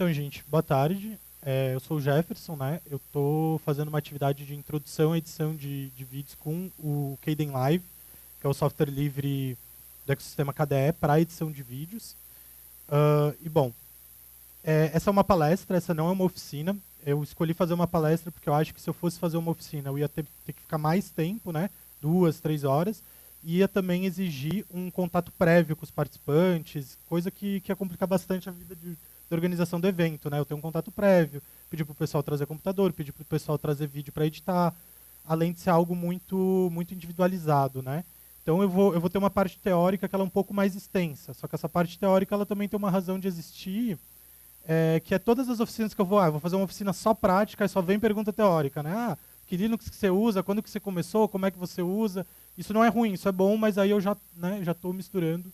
Então, gente, boa tarde. Eu sou o Jefferson, né? Eu estou fazendo uma atividade de introdução à edição de vídeos com o Kdenlive, que é o software livre do ecossistema KDE para edição de vídeos. Bom, essa é uma palestra, essa não é uma oficina. Eu escolhi fazer uma palestra porque eu acho que se eu fosse fazer uma oficina, eu ia ter que ficar mais tempo, né? 2, 3 horas. E ia também exigir um contato prévio com os participantes, coisa que ia complicar bastante a vida da organização do evento, né? Eu tenho um contato prévio, pedir para o pessoal trazer computador, pedir para o pessoal trazer vídeo para editar, além de ser algo muito individualizado, né? Então eu vou ter uma parte teórica que ela é um pouco mais extensa, só que essa parte teórica ela também tem uma razão de existir, que é todas as oficinas que eu vou fazer uma oficina só prática e só vem pergunta teórica, né? Que Linux que você usa, quando que você começou, como é que você usa. Isso não é ruim, isso é bom, mas aí eu já estou misturando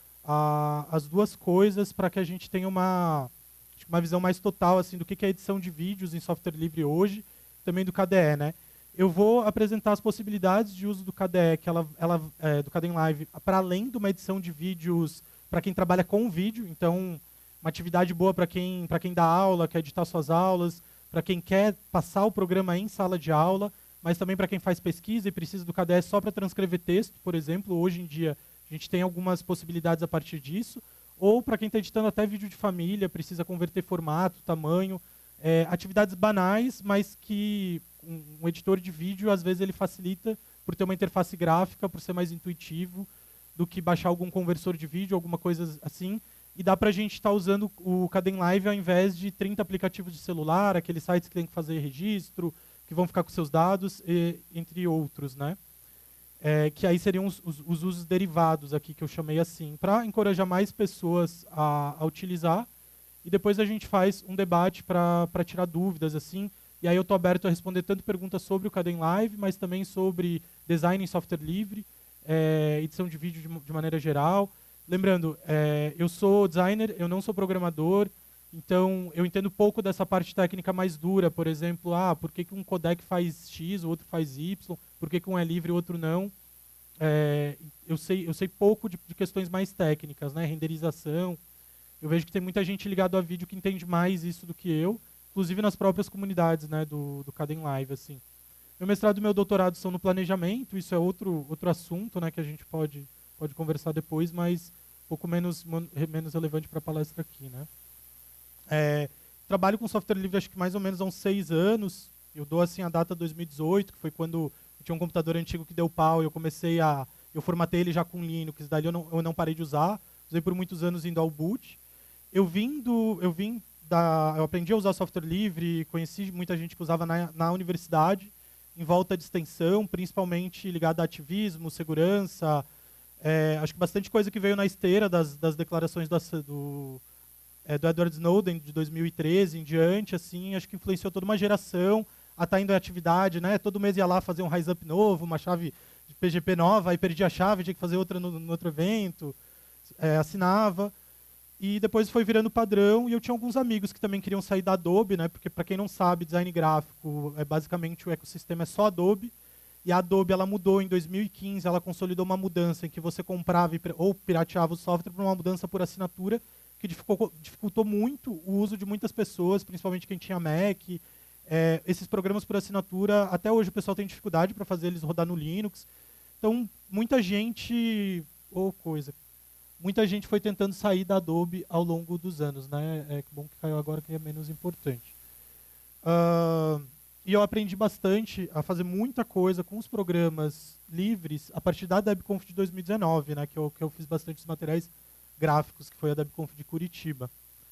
as duas coisas para que a gente tenha uma visão mais total assim, do que é edição de vídeos em software livre hoje, também do KDE, né? Eu vou apresentar as possibilidades de uso do KDE, do Kdenlive, para além de uma edição de vídeos para quem trabalha com vídeo. Então, uma atividade boa para quem dá aula, quer editar suas aulas, para quem quer passar o programa em sala de aula, mas também para quem faz pesquisa e precisa do KDE só para transcrever texto, por exemplo. Hoje em dia, a gente tem algumas possibilidades a partir disso. Ou para quem está editando até vídeo de família, precisa converter formato, tamanho, atividades banais, mas que um editor de vídeo, às vezes, ele facilita por ter uma interface gráfica, por ser mais intuitivo, do que baixar algum conversor de vídeo, alguma coisa assim. E dá para a gente estar usando o Kdenlive ao invés de 30 aplicativos de celular, aqueles sites que tem que fazer registro, que vão ficar com seus dados, entre outros, né? Que aí seriam os usos derivados aqui, que eu chamei assim, para encorajar mais pessoas a utilizar. E depois a gente faz um debate para tirar dúvidas, assim. E aí eu estou aberto a responder tanto perguntas sobre o Kdenlive, mas também sobre design em software livre, edição de vídeo de maneira geral. Lembrando, eu sou designer, eu não sou programador, então eu entendo pouco dessa parte técnica mais dura, por exemplo, por que um codec faz X, o outro faz Y, por que um é livre e o outro não. Eu sei pouco de questões mais técnicas, né? Renderização. Eu vejo que tem muita gente ligada a vídeo que entende mais isso do que eu, inclusive nas próprias comunidades, né, do Kdenlive, assim. Meu mestrado e meu doutorado são no planejamento, isso é outro assunto, né, que a gente pode conversar depois, mas um pouco menos relevante para a palestra aqui, né. Trabalho com software livre acho que mais ou menos há uns 6 anos. Eu dou assim a data 2018, que foi quando eu tinha um computador antigo que deu pau e eu formatei ele já com Linux, daí eu não parei de usar, usei por muitos anos indo ao boot. Eu aprendi a usar software livre, conheci muita gente que usava na universidade, em volta de extensão, principalmente ligada a ativismo, segurança. Acho que bastante coisa que veio na esteira das declarações do Edward Snowden de 2013 em diante, assim, acho que influenciou toda uma geração a estar indo em atividade, né? Todo mês ia lá fazer um RiseUp novo, uma chave de PGP nova, aí perdia a chave, tinha que fazer outra no outro evento, assinava. E depois foi virando padrão, e eu tinha alguns amigos que também queriam sair da Adobe, né? Porque, para quem não sabe, design gráfico, basicamente o ecossistema é só Adobe. E a Adobe ela mudou em 2015, ela consolidou uma mudança em que você comprava ou pirateava o software para uma mudança por assinatura, que dificultou muito o uso de muitas pessoas, principalmente quem tinha Mac. Esses programas por assinatura, até hoje o pessoal tem dificuldade para fazer eles rodar no Linux. Então, muita gente foi tentando sair da Adobe ao longo dos anos, né? Que bom que caiu agora, que é menos importante. E eu aprendi bastante a fazer muita coisa com os programas livres a partir da DebConf de 2019, né? Que eu fiz bastante os materiais gráficos, que foi a DebConf de Curitiba.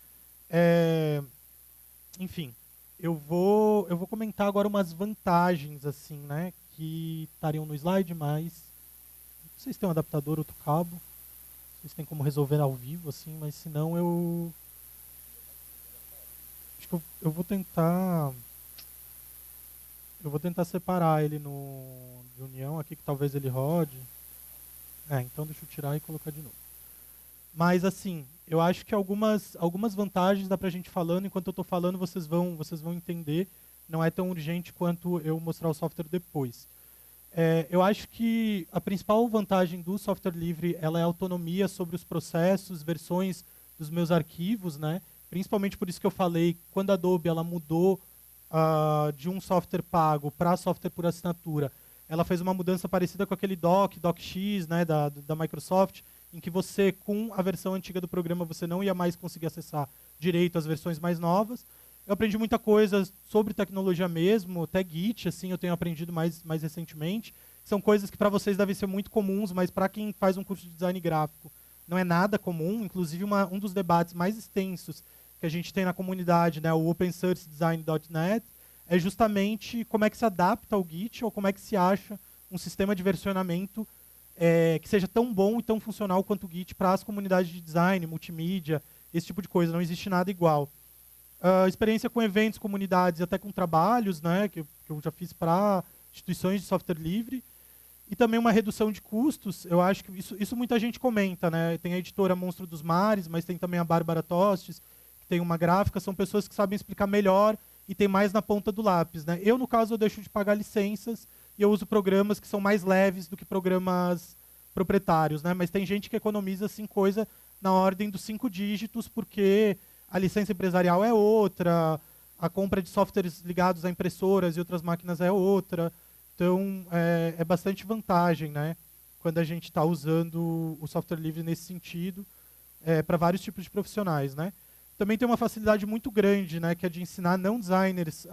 Enfim, eu vou comentar agora umas vantagens, assim, né? Que estariam no slide, mas vocês têm um adaptador, outro cabo. Vocês têm como resolver ao vivo, assim, mas se não acho que eu vou tentar separar ele de união aqui, que talvez ele rode. Então deixa eu tirar e colocar de novo. Mas assim, eu acho que algumas vantagens dá pra gente falando, enquanto eu estou falando vocês vão entender. Não é tão urgente quanto eu mostrar o software depois. Eu acho que a principal vantagem do software livre ela é a autonomia sobre os processos, versões dos meus arquivos, né? principalmente por isso que eu falei, quando a Adobe ela mudou de um software pago para software por assinatura, ela fez uma mudança parecida com aquele DocX, né, da Microsoft, em que você, com a versão antiga do programa, você não ia mais conseguir acessar direito às versões mais novas. Eu aprendi muita coisa sobre tecnologia mesmo, até Git, assim, eu tenho aprendido mais recentemente. São coisas que para vocês devem ser muito comuns, mas para quem faz um curso de design gráfico não é nada comum. Inclusive, um dos debates mais extensos que a gente tem na comunidade, né, o opensourcedesign.net, é justamente como é que se adapta ao Git ou como é que se acha um sistema de versionamento que seja tão bom e tão funcional quanto o Git para as comunidades de design, multimídia, esse tipo de coisa. Não existe nada igual. Experiência com eventos, comunidades, até com trabalhos, né, que eu já fiz para instituições de software livre, e também uma redução de custos. Eu acho que isso muita gente comenta, né? Tem a editora Monstro dos Mares, mas tem também a Bárbara Tostes, que tem uma gráfica, são pessoas que sabem explicar melhor e tem mais na ponta do lápis, né? Eu, no caso, eu deixo de pagar licenças e eu uso programas que são mais leves do que programas proprietários, né? Mas tem gente que economiza, assim, coisa na ordem dos 5 dígitos, porque a licença empresarial é outra, a compra de softwares ligados a impressoras e outras máquinas é outra. Então, é bastante vantagem, né, quando a gente está usando o software livre nesse sentido, para vários tipos de profissionais, né. Também tem uma facilidade muito grande, né, que é de ensinar não designers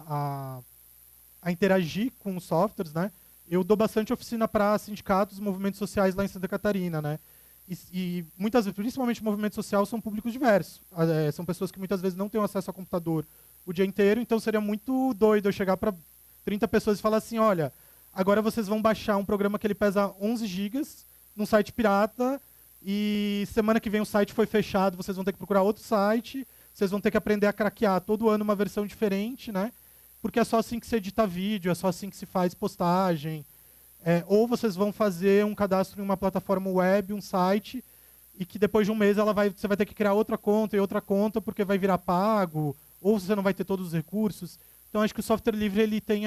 a interagir com os softwares, né. Eu dou bastante oficina para sindicatos, movimentos sociais lá em Santa Catarina, né. E muitas vezes, principalmente o movimento social, são públicos diversos. São pessoas que muitas vezes não têm acesso ao computador o dia inteiro, então seria muito doido eu chegar para 30 pessoas e falar assim, olha, agora vocês vão baixar um programa que ele pesa 11 gigas num site pirata e semana que vem o site foi fechado, vocês vão ter que procurar outro site, vocês vão ter que aprender a craquear todo ano uma versão diferente, né? Porque é só assim que se edita vídeo, é só assim que se faz postagem. Ou vocês vão fazer um cadastro em uma plataforma web, um site, e que depois de um mês você vai ter que criar outra conta e outra conta porque vai virar pago, ou você não vai ter todos os recursos. Então, acho que o software livre ele tem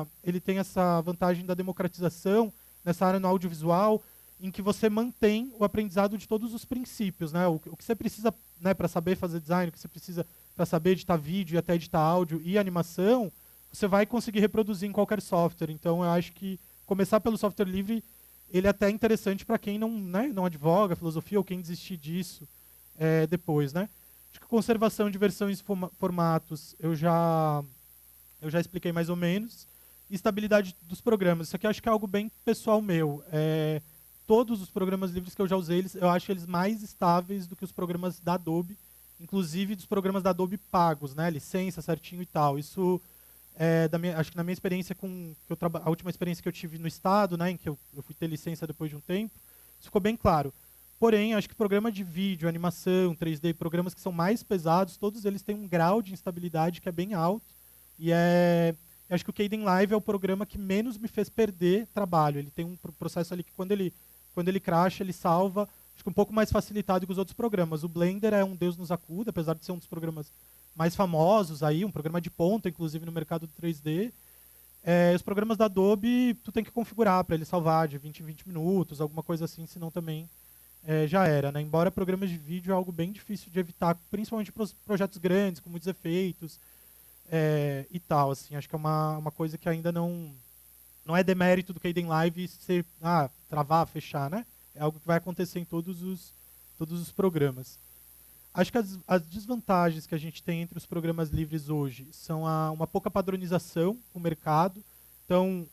essa vantagem da democratização nessa área no audiovisual, em que você mantém o aprendizado de todos os princípios, né? O que você precisa, né, para saber fazer design, o que você precisa para saber editar vídeo e até editar áudio e animação, você vai conseguir reproduzir em qualquer software. Então, eu acho que começar pelo software livre ele é até interessante para quem não advoga filosofia ou quem desistir disso depois, né? Acho que conservação de versões e formatos eu já expliquei mais ou menos. E estabilidade dos programas. Isso aqui eu acho que é algo bem pessoal meu. Todos os programas livres que eu já usei, eu acho eles mais estáveis do que os programas da Adobe, inclusive dos programas da Adobe pagos, né? Licença certinho e tal. Isso acho que na minha experiência a última experiência que eu tive no estado, né, em que eu fui ter licença depois de um tempo, isso ficou bem claro. Porém, acho que programa de vídeo, animação, 3D, programas que são mais pesados, todos eles têm um grau de instabilidade que é bem alto. E acho que o Kdenlive é o programa que menos me fez perder trabalho. Ele tem um processo ali que quando ele crasha, ele salva, acho que um pouco mais facilitado que os outros programas. O Blender é um Deus nos acuda, apesar de ser um dos programas mais famosos aí, um programa de ponta, inclusive no mercado do 3D. Os programas da Adobe, tu tem que configurar para ele salvar de 20 em 20 minutos, alguma coisa assim, senão também já era, né? Embora programas de vídeo é algo bem difícil de evitar, principalmente para os projetos grandes, com muitos efeitos e tal. Assim, acho que é uma coisa que ainda não é demérito do Kdenlive ser travar, fechar, né? É algo que vai acontecer em todos os programas. Acho que as desvantagens que a gente tem entre os programas livres hoje são uma pouca padronização no mercado. Então,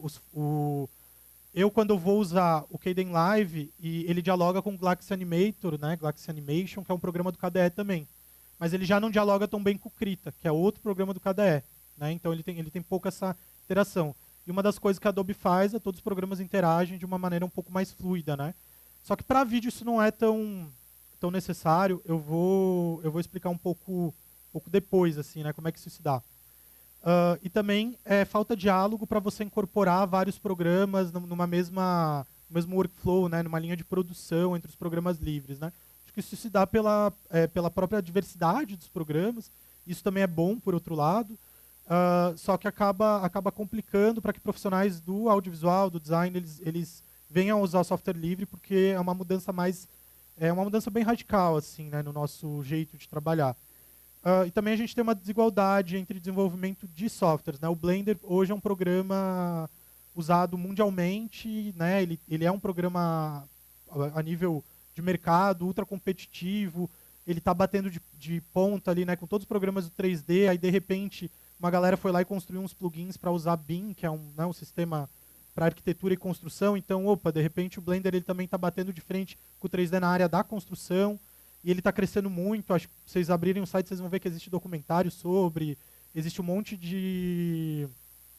eu quando eu vou usar o Kdenlive, e ele dialoga com o Galaxy Animator, né, Galaxy Animation, que é um programa do KDE também. Mas ele já não dialoga tão bem com o Krita, que é outro programa do KDE. Né, então ele tem pouco essa interação. E uma das coisas que a Adobe faz é todos os programas interagem de uma maneira um pouco mais fluida. Né? Só que para vídeo isso não é tão necessário. Eu vou explicar um pouco depois, assim, né, como é que isso se dá. E também falta diálogo para você incorporar vários programas no mesmo workflow, né, numa linha de produção entre os programas livres. Né? Acho que isso se dá pela própria diversidade dos programas. Isso também é bom, por outro lado. Só que acaba complicando para que profissionais do audiovisual, do design, eles venham a usar o software livre, porque é uma mudança mais É uma mudança bem radical, assim, né, no nosso jeito de trabalhar. E também a gente tem uma desigualdade entre desenvolvimento de softwares, né? O Blender hoje é um programa usado mundialmente, né? Ele é um programa a nível de mercado, ultra competitivo, ele está batendo de ponta ali, né, com todos os programas do 3D, aí de repente uma galera foi lá e construiu uns plugins para usar BIM, que é um sistema para arquitetura e construção, então, opa, de repente o Blender ele também está batendo de frente com o 3D na área da construção, e ele está crescendo muito. Acho que se vocês abrirem o site, vocês vão ver que existe documentário sobre, existe um monte de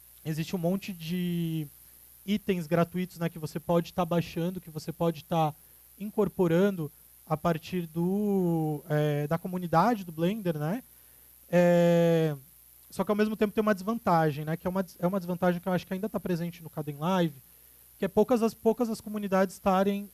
itens gratuitos, né, que você pode estar baixando, que você pode estar incorporando a partir da comunidade do Blender, né? Só que ao mesmo tempo tem uma desvantagem, né, que é uma desvantagem que eu acho que ainda está presente no Kdenlive, que é poucas as comunidades estarem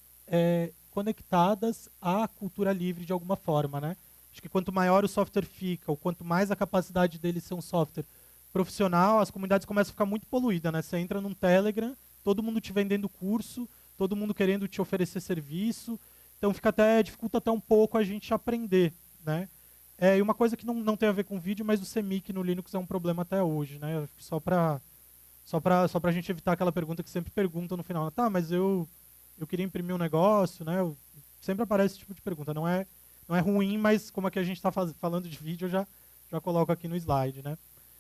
conectadas à cultura livre de alguma forma, né? Acho que quanto maior o software fica, ou quanto mais a capacidade dele ser um software profissional, as comunidades começam a ficar muito poluídas, né? Você entra num Telegram, todo mundo te vendendo curso, todo mundo querendo te oferecer serviço, então dificulta até um pouco a gente aprender, né? E uma coisa que não tem a ver com vídeo, mas o CMYK no Linux é um problema até hoje, né? Só para a gente evitar aquela pergunta que sempre perguntam no final. Tá, mas eu queria imprimir um negócio, né? Sempre aparece esse tipo de pergunta. Não é ruim, mas como aqui a gente está falando de vídeo, eu já coloco aqui no slide, né?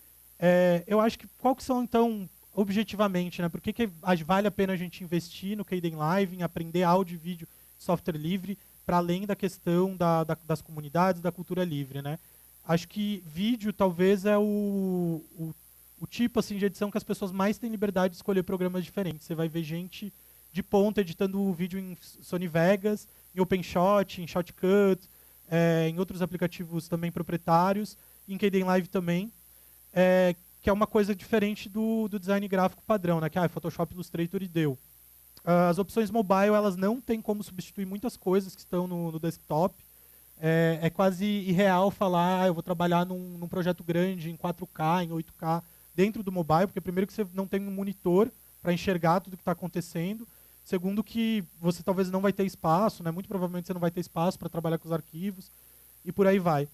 Eu acho que qual que são, então, objetivamente, né? Por que vale a pena a gente investir no Kdenlive, em aprender áudio e vídeo software livre, para além da questão das comunidades, da cultura livre, né? Acho que vídeo talvez é o tipo assim, de edição que as pessoas mais têm liberdade de escolher programas diferentes. Você vai ver gente de ponta editando o vídeo em Sony Vegas, em OpenShot, em Shotcut, em outros aplicativos também proprietários, em Kdenlive também, que é uma coisa diferente do design gráfico padrão, né? Que é Photoshop, Illustrator e deu. As opções mobile, elas não têm como substituir muitas coisas que estão no desktop. É quase irreal falar, eu vou trabalhar num projeto grande, em 4K, em 8K, dentro do mobile, porque primeiro que você não tem um monitor para enxergar tudo que está acontecendo, segundo que você talvez não vai ter espaço, né? Muito provavelmente você não vai ter espaço para trabalhar com os arquivos, e por aí vai.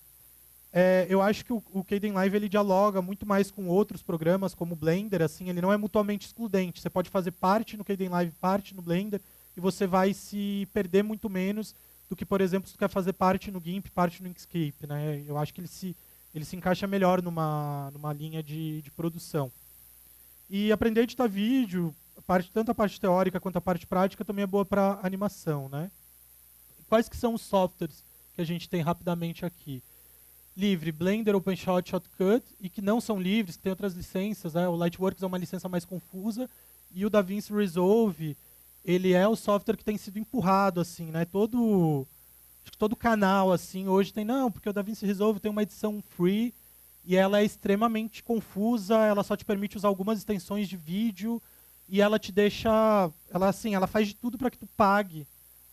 Eu acho que o Kdenlive ele dialoga muito mais com outros programas, como o Blender, assim, ele não é mutuamente excludente. Você pode fazer parte no Kdenlive, parte no Blender, e você vai se perder muito menos do que, por exemplo, se você quer fazer parte no GIMP, parte no Inkscape, né? Eu acho que ele se encaixa melhor numa linha de produção. E aprender a editar vídeo, tanto a parte teórica quanto a parte prática, também é boa para animação, né? Quais que são os softwares que a gente tem rapidamente aqui? Livre, Blender, OpenShot, Shotcut, e que não são livres, que tem outras licenças, né? O Lightworks é uma licença mais confusa, e o DaVinci Resolve, ele é o software que tem sido empurrado, assim, né? Acho que todo canal, assim, hoje tem, não, porque o DaVinci Resolve tem uma edição free, e ela é extremamente confusa, ela só te permite usar algumas extensões de vídeo, e ela te deixa, ela faz de tudo para que tu pague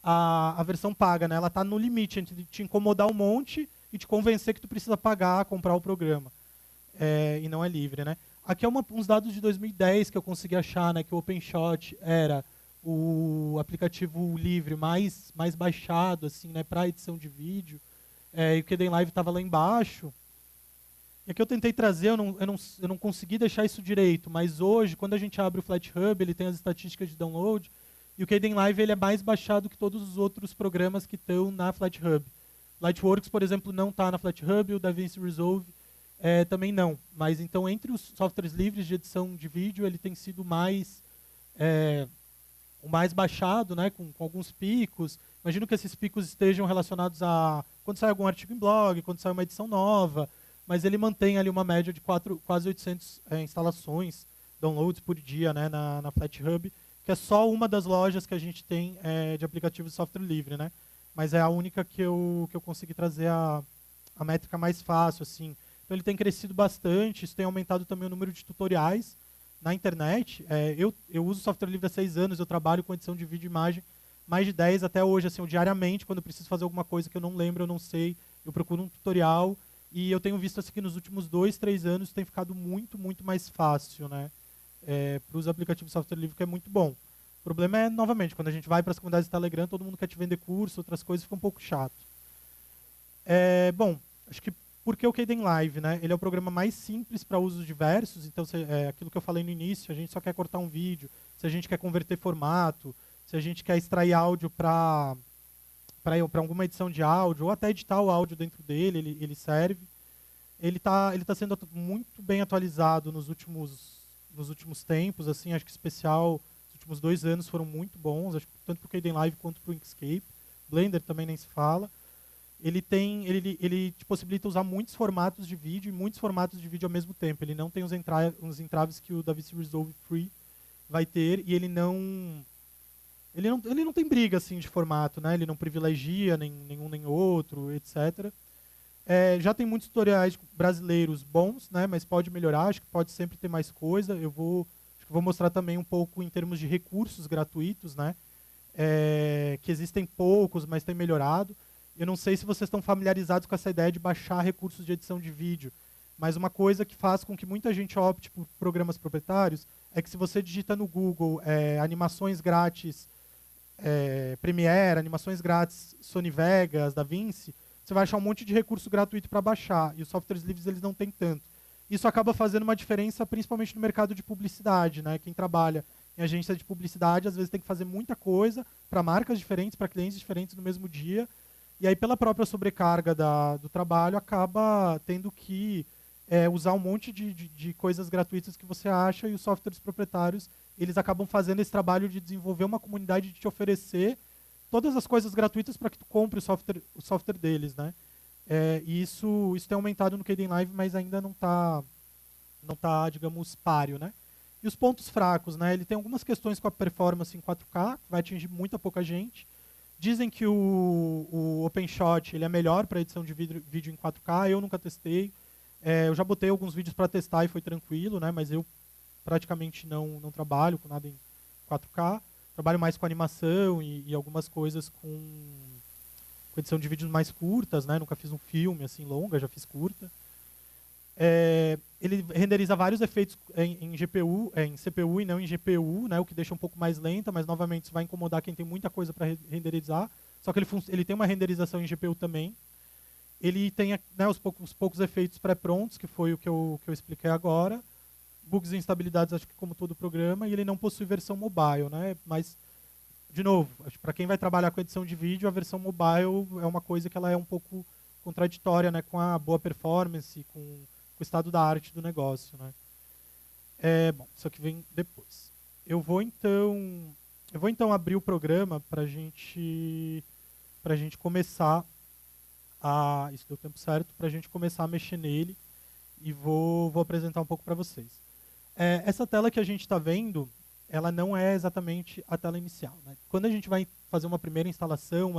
a versão paga, né? Ela está no limite entre te incomodar um monte e te convencer que tu precisa pagar, comprar o programa. E não é livre, né? Aqui é uns dados de 2010 que eu consegui achar, né? Que o OpenShot era o aplicativo livre mais baixado, assim, né? Para edição de vídeo. E o Kdenlive estava lá embaixo. E aqui eu tentei trazer, eu não consegui deixar isso direito, mas hoje, quando a gente abre o FlatHub, ele tem as estatísticas de download, e o Kdenlive ele é mais baixado que todos os outros programas que estão na FlatHub. Lightworks, por exemplo, não está na FlatHub, o DaVinci Resolve também não. Mas então, entre os softwares livres de edição de vídeo, ele tem sido o mais baixado, né, com alguns picos. Imagino que esses picos estejam relacionados a quando sai algum artigo em blog, quando sai uma edição nova, mas ele mantém ali uma média de quase 800 instalações, downloads por dia, né, na FlatHub, que é só uma das lojas que a gente tem de aplicativos de software livre, né? Mas é a única que eu consegui trazer a métrica mais fácil, assim. Então ele tem crescido bastante, isso tem aumentado também o número de tutoriais na internet. Eu uso software livre há 6 anos, eu trabalho com edição de vídeo e imagem mais de 10 até hoje, assim, diariamente, quando eu preciso fazer alguma coisa que eu não lembro, eu não sei, eu procuro um tutorial, e eu tenho visto assim, que nos últimos 2, 3 anos tem ficado muito, muito mais fácil, né? Para os aplicativos de software livre, que é muito bom. problema é, novamente, quando a gente vai para as comunidades do Telegram, todo mundo quer te vender curso, outras coisas, fica um pouco chato. Bom, acho que porque o Kdenlive, né? Ele é o programa mais simples para usos diversos, então aquilo que eu falei no início, a gente só quer cortar um vídeo, se a gente quer converter formato, se a gente quer extrair áudio para alguma edição de áudio, ou até editar o áudio dentro dele, ele serve. Ele tá sendo muito bem atualizado nos últimos tempos, assim, acho que especial, os últimos 2 anos foram muito bons, acho que tanto para o Kdenlive quanto para o Inkscape. Blender também nem se fala. Ele te possibilita usar muitos formatos de vídeo e muitos formatos de vídeo ao mesmo tempo. Ele não tem os entraves que o DaVinci Resolve Free vai ter, e ele não tem briga assim de formato, né? Ele não privilegia nenhum nem outro, etc. Já tem muitos tutoriais brasileiros bons, né? Mas pode melhorar, acho que pode sempre ter mais coisa. Acho que vou mostrar também um pouco em termos de recursos gratuitos, né? Que existem poucos, mas tem melhorado. Eu não sei se vocês estão familiarizados com essa ideia de baixar recursos de edição de vídeo, mas uma coisa que faz com que muita gente opte por programas proprietários é que se você digita no Google animações grátis Premiere, animações grátis Sony Vegas, DaVinci, você vai achar um monte de recurso gratuito para baixar, e os softwares livres eles não têm tanto. Isso acaba fazendo uma diferença principalmente no mercado de publicidade, né? Quem trabalha em agência de publicidade às vezes tem que fazer muita coisa para marcas diferentes, para clientes diferentes no mesmo dia, e aí pela própria sobrecarga do trabalho acaba tendo que usar um monte de coisas gratuitas que você acha, e os softwares proprietários eles acabam fazendo esse trabalho de desenvolver uma comunidade de te oferecer todas as coisas gratuitas para que tu compre o software deles, né? E isso tem aumentado no Kdenlive, mas ainda não tá, digamos, páreo, né? E os pontos fracos, né? Ele tem algumas questões com a performance em 4K, que vai atingir muita pouca gente. Dizem que o OpenShot ele é melhor para edição de vídeo em 4K, eu nunca testei. Eu já botei alguns vídeos para testar e foi tranquilo, né? Mas eu praticamente não trabalho com nada em 4K. Trabalho mais com animação e algumas coisas com edição de vídeos mais curtas, né? Nunca fiz um filme assim longa, já fiz curta. Ele renderiza vários efeitos em GPU, em CPU e não em GPU, né? O que deixa um pouco mais lenta, mas novamente isso vai incomodar quem tem muita coisa para renderizar. Só que ele tem uma renderização em GPU também. Ele tem, né, os poucos efeitos pré-prontos, que foi o que eu expliquei agora. Bugs e instabilidades, acho que como todo programa, e ele não possui versão mobile, né? Mas, de novo, para quem vai trabalhar com edição de vídeo, a versão mobile é uma coisa que ela é um pouco contraditória, né, com a boa performance, com o estado da arte do negócio, né? Bom, isso aqui vem depois. Eu vou então abrir o programa para a gente começar isso deu tempo certo, para a gente começar a mexer nele, e vou apresentar um pouco para vocês. Essa tela que a gente está vendo, ela não é exatamente a tela inicial, né? Quando a gente vai fazer uma primeira instalação,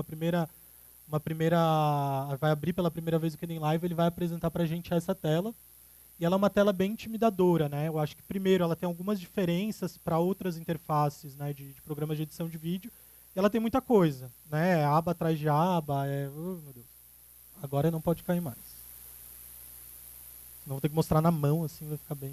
vai abrir pela primeira vez o Kdenlive, ele vai apresentar para a gente essa tela, e ela é uma tela bem intimidadora, né? Eu acho que primeiro ela tem algumas diferenças para outras interfaces, né, de programas de edição de vídeo, e ela tem muita coisa, né? Aba atrás de aba, oh, meu Deus. Agora não pode cair mais. Senão vou ter que mostrar na mão, assim vai ficar bem.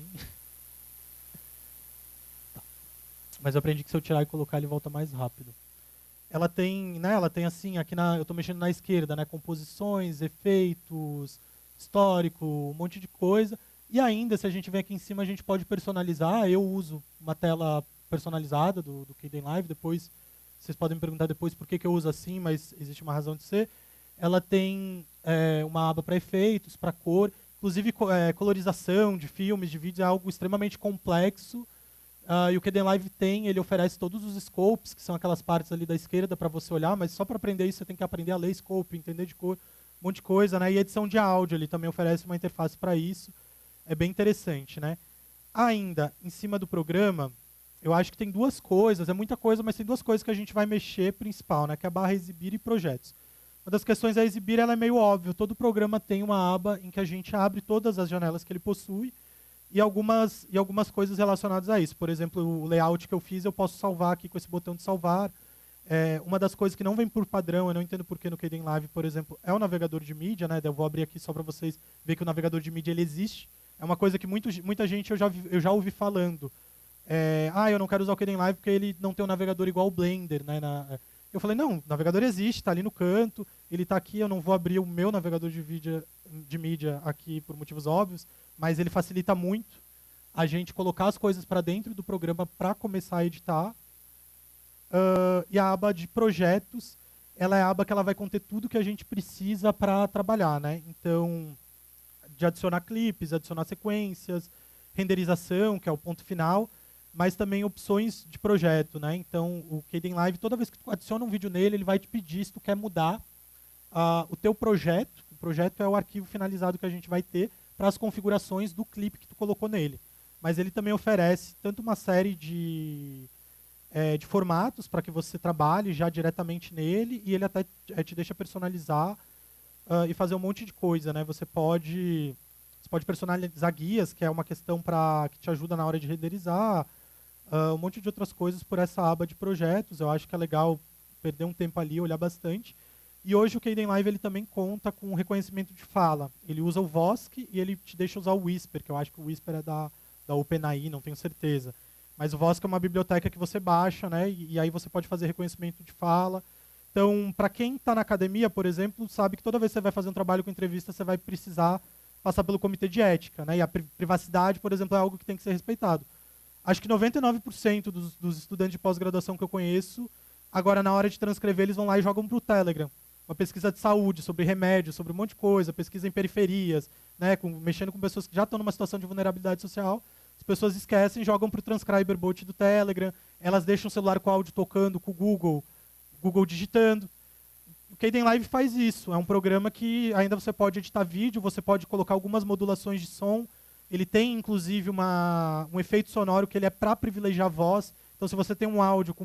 Tá. Mas eu aprendi que se eu tirar e colocar ele volta mais rápido. Ela tem assim, eu estou mexendo na esquerda, né? Composições, efeitos, histórico, um monte de coisa. E ainda, se a gente vem aqui em cima, a gente pode personalizar. Eu uso uma tela personalizada do Kdenlive. Depois, vocês podem me perguntar depois por que eu uso assim, mas existe uma razão de ser. Ela tem uma aba para efeitos, para cor. Inclusive, colorização de filmes, de vídeos é algo extremamente complexo. E o Kdenlive ele oferece todos os scopes, que são aquelas partes ali da esquerda para você olhar, mas só para aprender isso você tem que aprender a ler scope, entender de cor, um monte de coisa, né? E edição de áudio, ele também oferece uma interface para isso. É bem interessante, né? Ainda, em cima do programa, eu acho que tem duas coisas, é muita coisa, mas tem duas coisas que a gente vai mexer principal, né? Que é a barra exibir e projetos. Uma das questões a exibir, ela é meio óbvio. Todo programa tem uma aba em que a gente abre todas as janelas que ele possui e algumas coisas relacionadas a isso. Por exemplo, o layout que eu fiz, eu posso salvar aqui com esse botão de salvar. Uma das coisas que não vem por padrão, eu não entendo porque no Kdenlive, por exemplo, é o navegador de mídia, né? Eu vou abrir aqui só para vocês verem que o navegador de mídia ele existe. É uma coisa que muita gente eu já ouvi falando. Eu não quero usar o Kdenlive porque ele não tem um navegador igual o Blender, né? Eu falei, não, o navegador existe, está ali no canto, ele está aqui, eu não vou abrir o meu navegador de mídia aqui por motivos óbvios, mas ele facilita muito a gente colocar as coisas para dentro do programa para começar a editar. E a aba de projetos, ela é a aba que ela vai conter tudo que a gente precisa para trabalhar, né? Então, de adicionar clipes, adicionar sequências, renderização, que é o ponto final, mas também opções de projeto, né? Então, o Kdenlive, toda vez que tu adiciona um vídeo nele, ele vai te pedir se tu quer mudar o teu projeto. O projeto é o arquivo finalizado que a gente vai ter para as configurações do clipe que tu colocou nele. Mas ele também oferece tanto uma série de formatos para que você trabalhe já diretamente nele, e ele até te deixa personalizar e fazer um monte de coisa, né? Você pode personalizar guias, que é uma questão que te ajuda na hora de renderizar, um monte de outras coisas por essa aba de projetos. Eu acho que é legal perder um tempo ali, olhar bastante. E hoje o Kdenlive ele também conta com reconhecimento de fala. Ele usa o Vosk e ele te deixa usar o Whisper, que eu acho que o Whisper é da OpenAI, não tenho certeza. Mas o Vosk é uma biblioteca que você baixa, né? E aí você pode fazer reconhecimento de fala. Então, para quem está na academia, por exemplo, sabe que toda vez que você vai fazer um trabalho com entrevista, você vai precisar passar pelo comitê de ética, né? E a privacidade, por exemplo, é algo que tem que ser respeitado. Acho que 99% dos estudantes de pós-graduação que eu conheço, agora na hora de transcrever, eles vão lá e jogam para o Telegram. Uma pesquisa de saúde, sobre remédios, sobre um monte de coisa, pesquisa em periferias, né? Mexendo com pessoas que já estão numa situação de vulnerabilidade social. As pessoas esquecem, jogam para o transcriber bot do Telegram, elas deixam o celular com o áudio tocando, com o Google digitando. O Kdenlive faz isso. É um programa que ainda você pode editar vídeo, você pode colocar algumas modulações de som. Ele tem, inclusive, um efeito sonoro que ele é para privilegiar a voz. Então, se você tem um áudio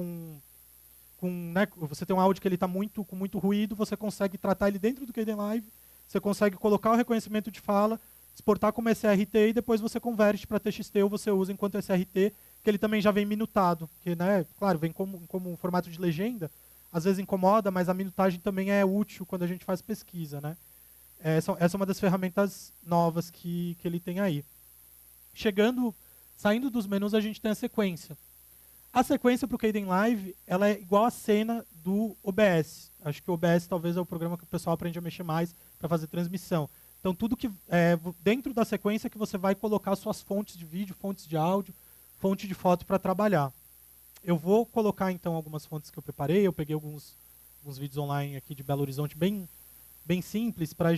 né, você tem um áudio que ele está com muito ruído, você consegue tratar ele dentro do Kdenlive, você consegue colocar o reconhecimento de fala, exportar como SRT e depois você converte para TXT ou você usa enquanto SRT, que ele também já vem minutado. Que, né, claro, vem como um formato de legenda, às vezes incomoda, mas a minutagem também é útil quando a gente faz pesquisa, né? Essa é uma das ferramentas novas que ele tem aí. Saindo dos menus, a gente tem a sequência. A sequência para o Kdenlive, ela é igual a cena do OBS. Acho que o OBS talvez é o programa que o pessoal aprende a mexer mais para fazer transmissão. Então, tudo que dentro da sequência que você vai colocar suas fontes de vídeo, fontes de áudio, fonte de foto para trabalhar. Eu vou colocar, então, algumas fontes que eu preparei. Eu peguei alguns vídeos online aqui de Belo Horizonte bem simples para eu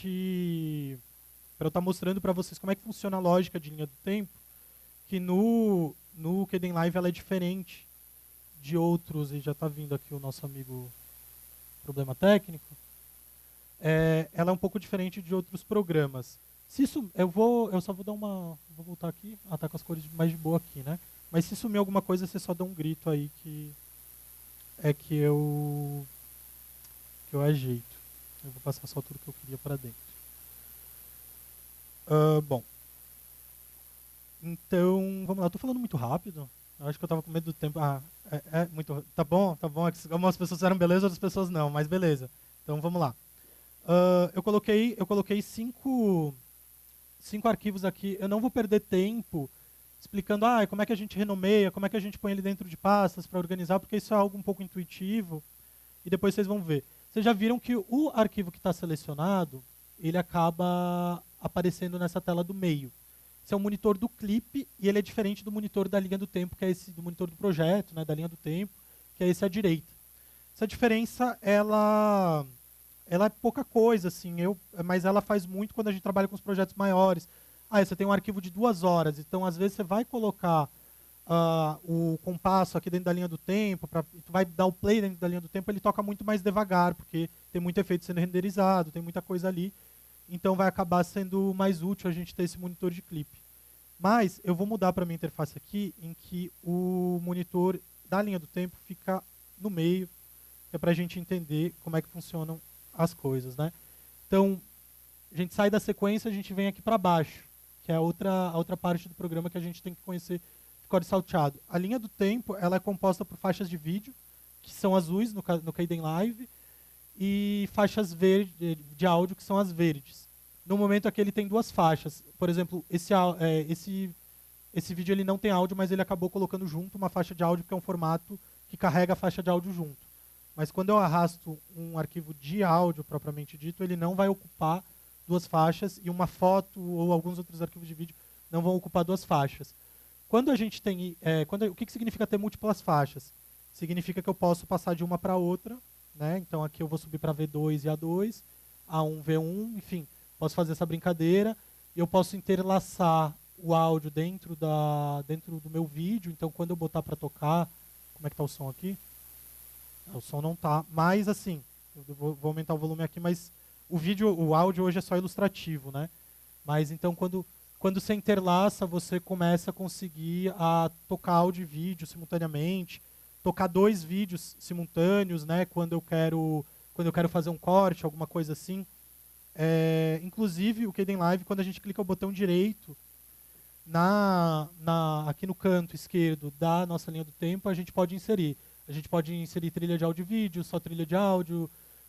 estar mostrando para vocês como é que funciona a lógica de linha do tempo, que no Kdenlive ela é diferente de outros, e já está vindo aqui o nosso amigo problema técnico. Ela é um pouco diferente de outros programas. Se isso, eu só vou dar vou voltar aqui, tá com as cores mais de boa aqui, né? Mas se sumir alguma coisa, você só dá um grito aí que eu ajeito. Eu vou passar só tudo que eu queria para dentro. Bom. Então, vamos lá. Estou falando muito rápido. Eu acho que eu estava com medo do tempo. Muito. Tá bom. Algumas pessoas eram beleza, outras pessoas não, mas beleza. Então, vamos lá. Eu coloquei cinco arquivos aqui. Eu não vou perder tempo explicando como é que a gente renomeia, como é que a gente põe ele dentro de pastas para organizar, porque isso é algo um pouco intuitivo. E depois vocês vão ver. Vocês já viram que o arquivo que está selecionado, ele acaba aparecendo nessa tela do meio. Esse é o monitor do clipe e ele é diferente do monitor da linha do tempo, que é esse do monitor do projeto, né, da linha do tempo, que é esse à direita. Essa diferença, ela é pouca coisa, assim, mas ela faz muito quando a gente trabalha com os projetos maiores. Você tem um arquivo de 2 horas, então às vezes você vai colocar o compasso aqui dentro da linha do tempo, tu vai dar o play dentro da linha do tempo, ele toca muito mais devagar, porque tem muito efeito sendo renderizado, tem muita coisa ali, então vai acabar sendo mais útil a gente ter esse monitor de clipe. Mas eu vou mudar para a minha interface aqui, em que o monitor da linha do tempo fica no meio, que é para a gente entender como é que funcionam as coisas, né? Então, a gente sai da sequência, a gente vem aqui para baixo, que é a outra parte do programa que a gente tem que conhecer de código salteado. A linha do tempo, ela é composta por faixas de vídeo, que são azuis no Kdenlive, e faixas de áudio, que são as verdes. No momento aqui ele tem 2 faixas. Por exemplo, esse esse vídeo ele não tem áudio, mas ele acabou colocando junto uma faixa de áudio, que é um formato que carrega a faixa de áudio junto. Mas quando eu arrasto um arquivo de áudio propriamente dito, ele não vai ocupar duas faixas, e uma foto ou alguns outros arquivos de vídeo não vão ocupar duas faixas. Quando a gente tem, o que significa ter múltiplas faixas? Significa que eu posso passar de uma para outra, né? Então aqui eu vou subir para V2 e A2, A1, V1, enfim, posso fazer essa brincadeira. Eu posso interlaçar o áudio dentro do meu vídeo, então quando eu botar para tocar, como é que tá o som aqui? O som não tá, mas assim, eu vou aumentar o volume aqui, mas o áudio hoje é só ilustrativo, né? Mas então quando você interlaça, você começa a conseguir tocar áudio e vídeo simultaneamente, tocar dois vídeos simultâneos, né? Quando eu quero fazer um corte, alguma coisa assim. Inclusive o Kdenlive, quando a gente clica o botão direito aqui no canto esquerdo da nossa linha do tempo, a gente pode inserir. A gente pode inserir trilha de áudio e vídeo, só trilha de áudio,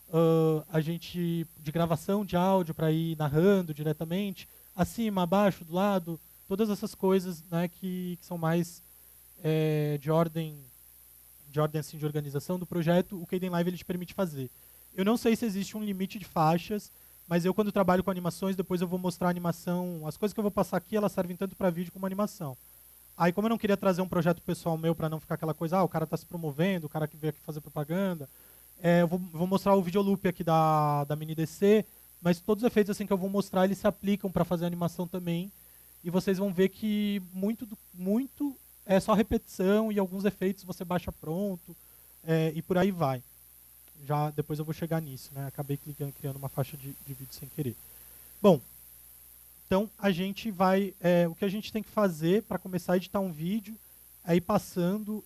de gravação de áudio para ir narrando diretamente, acima, abaixo, do lado, todas essas coisas, né, que são mais de ordem assim, de organização do projeto, o Kdenlive ele te permite fazer. Eu não sei se existe um limite de faixas, mas eu, quando trabalho com animações, depois eu vou mostrar a animação. As coisas que eu vou passar aqui, elas servem tanto para vídeo como animação. Aí, como eu não queria trazer um projeto pessoal meu para não ficar aquela coisa, o cara está se promovendo, o cara que veio aqui fazer propaganda, eu vou mostrar o videoloop aqui da Mini DC, mas todos os efeitos assim que eu vou mostrar, eles se aplicam para fazer animação também. E vocês vão ver que muito é só repetição, e alguns efeitos você baixa pronto, e por aí vai. Já depois eu vou chegar nisso, né? Acabei criando uma faixa de vídeo sem querer. Bom, então a gente vai, o que a gente tem que fazer para começar a editar um vídeo é ir passando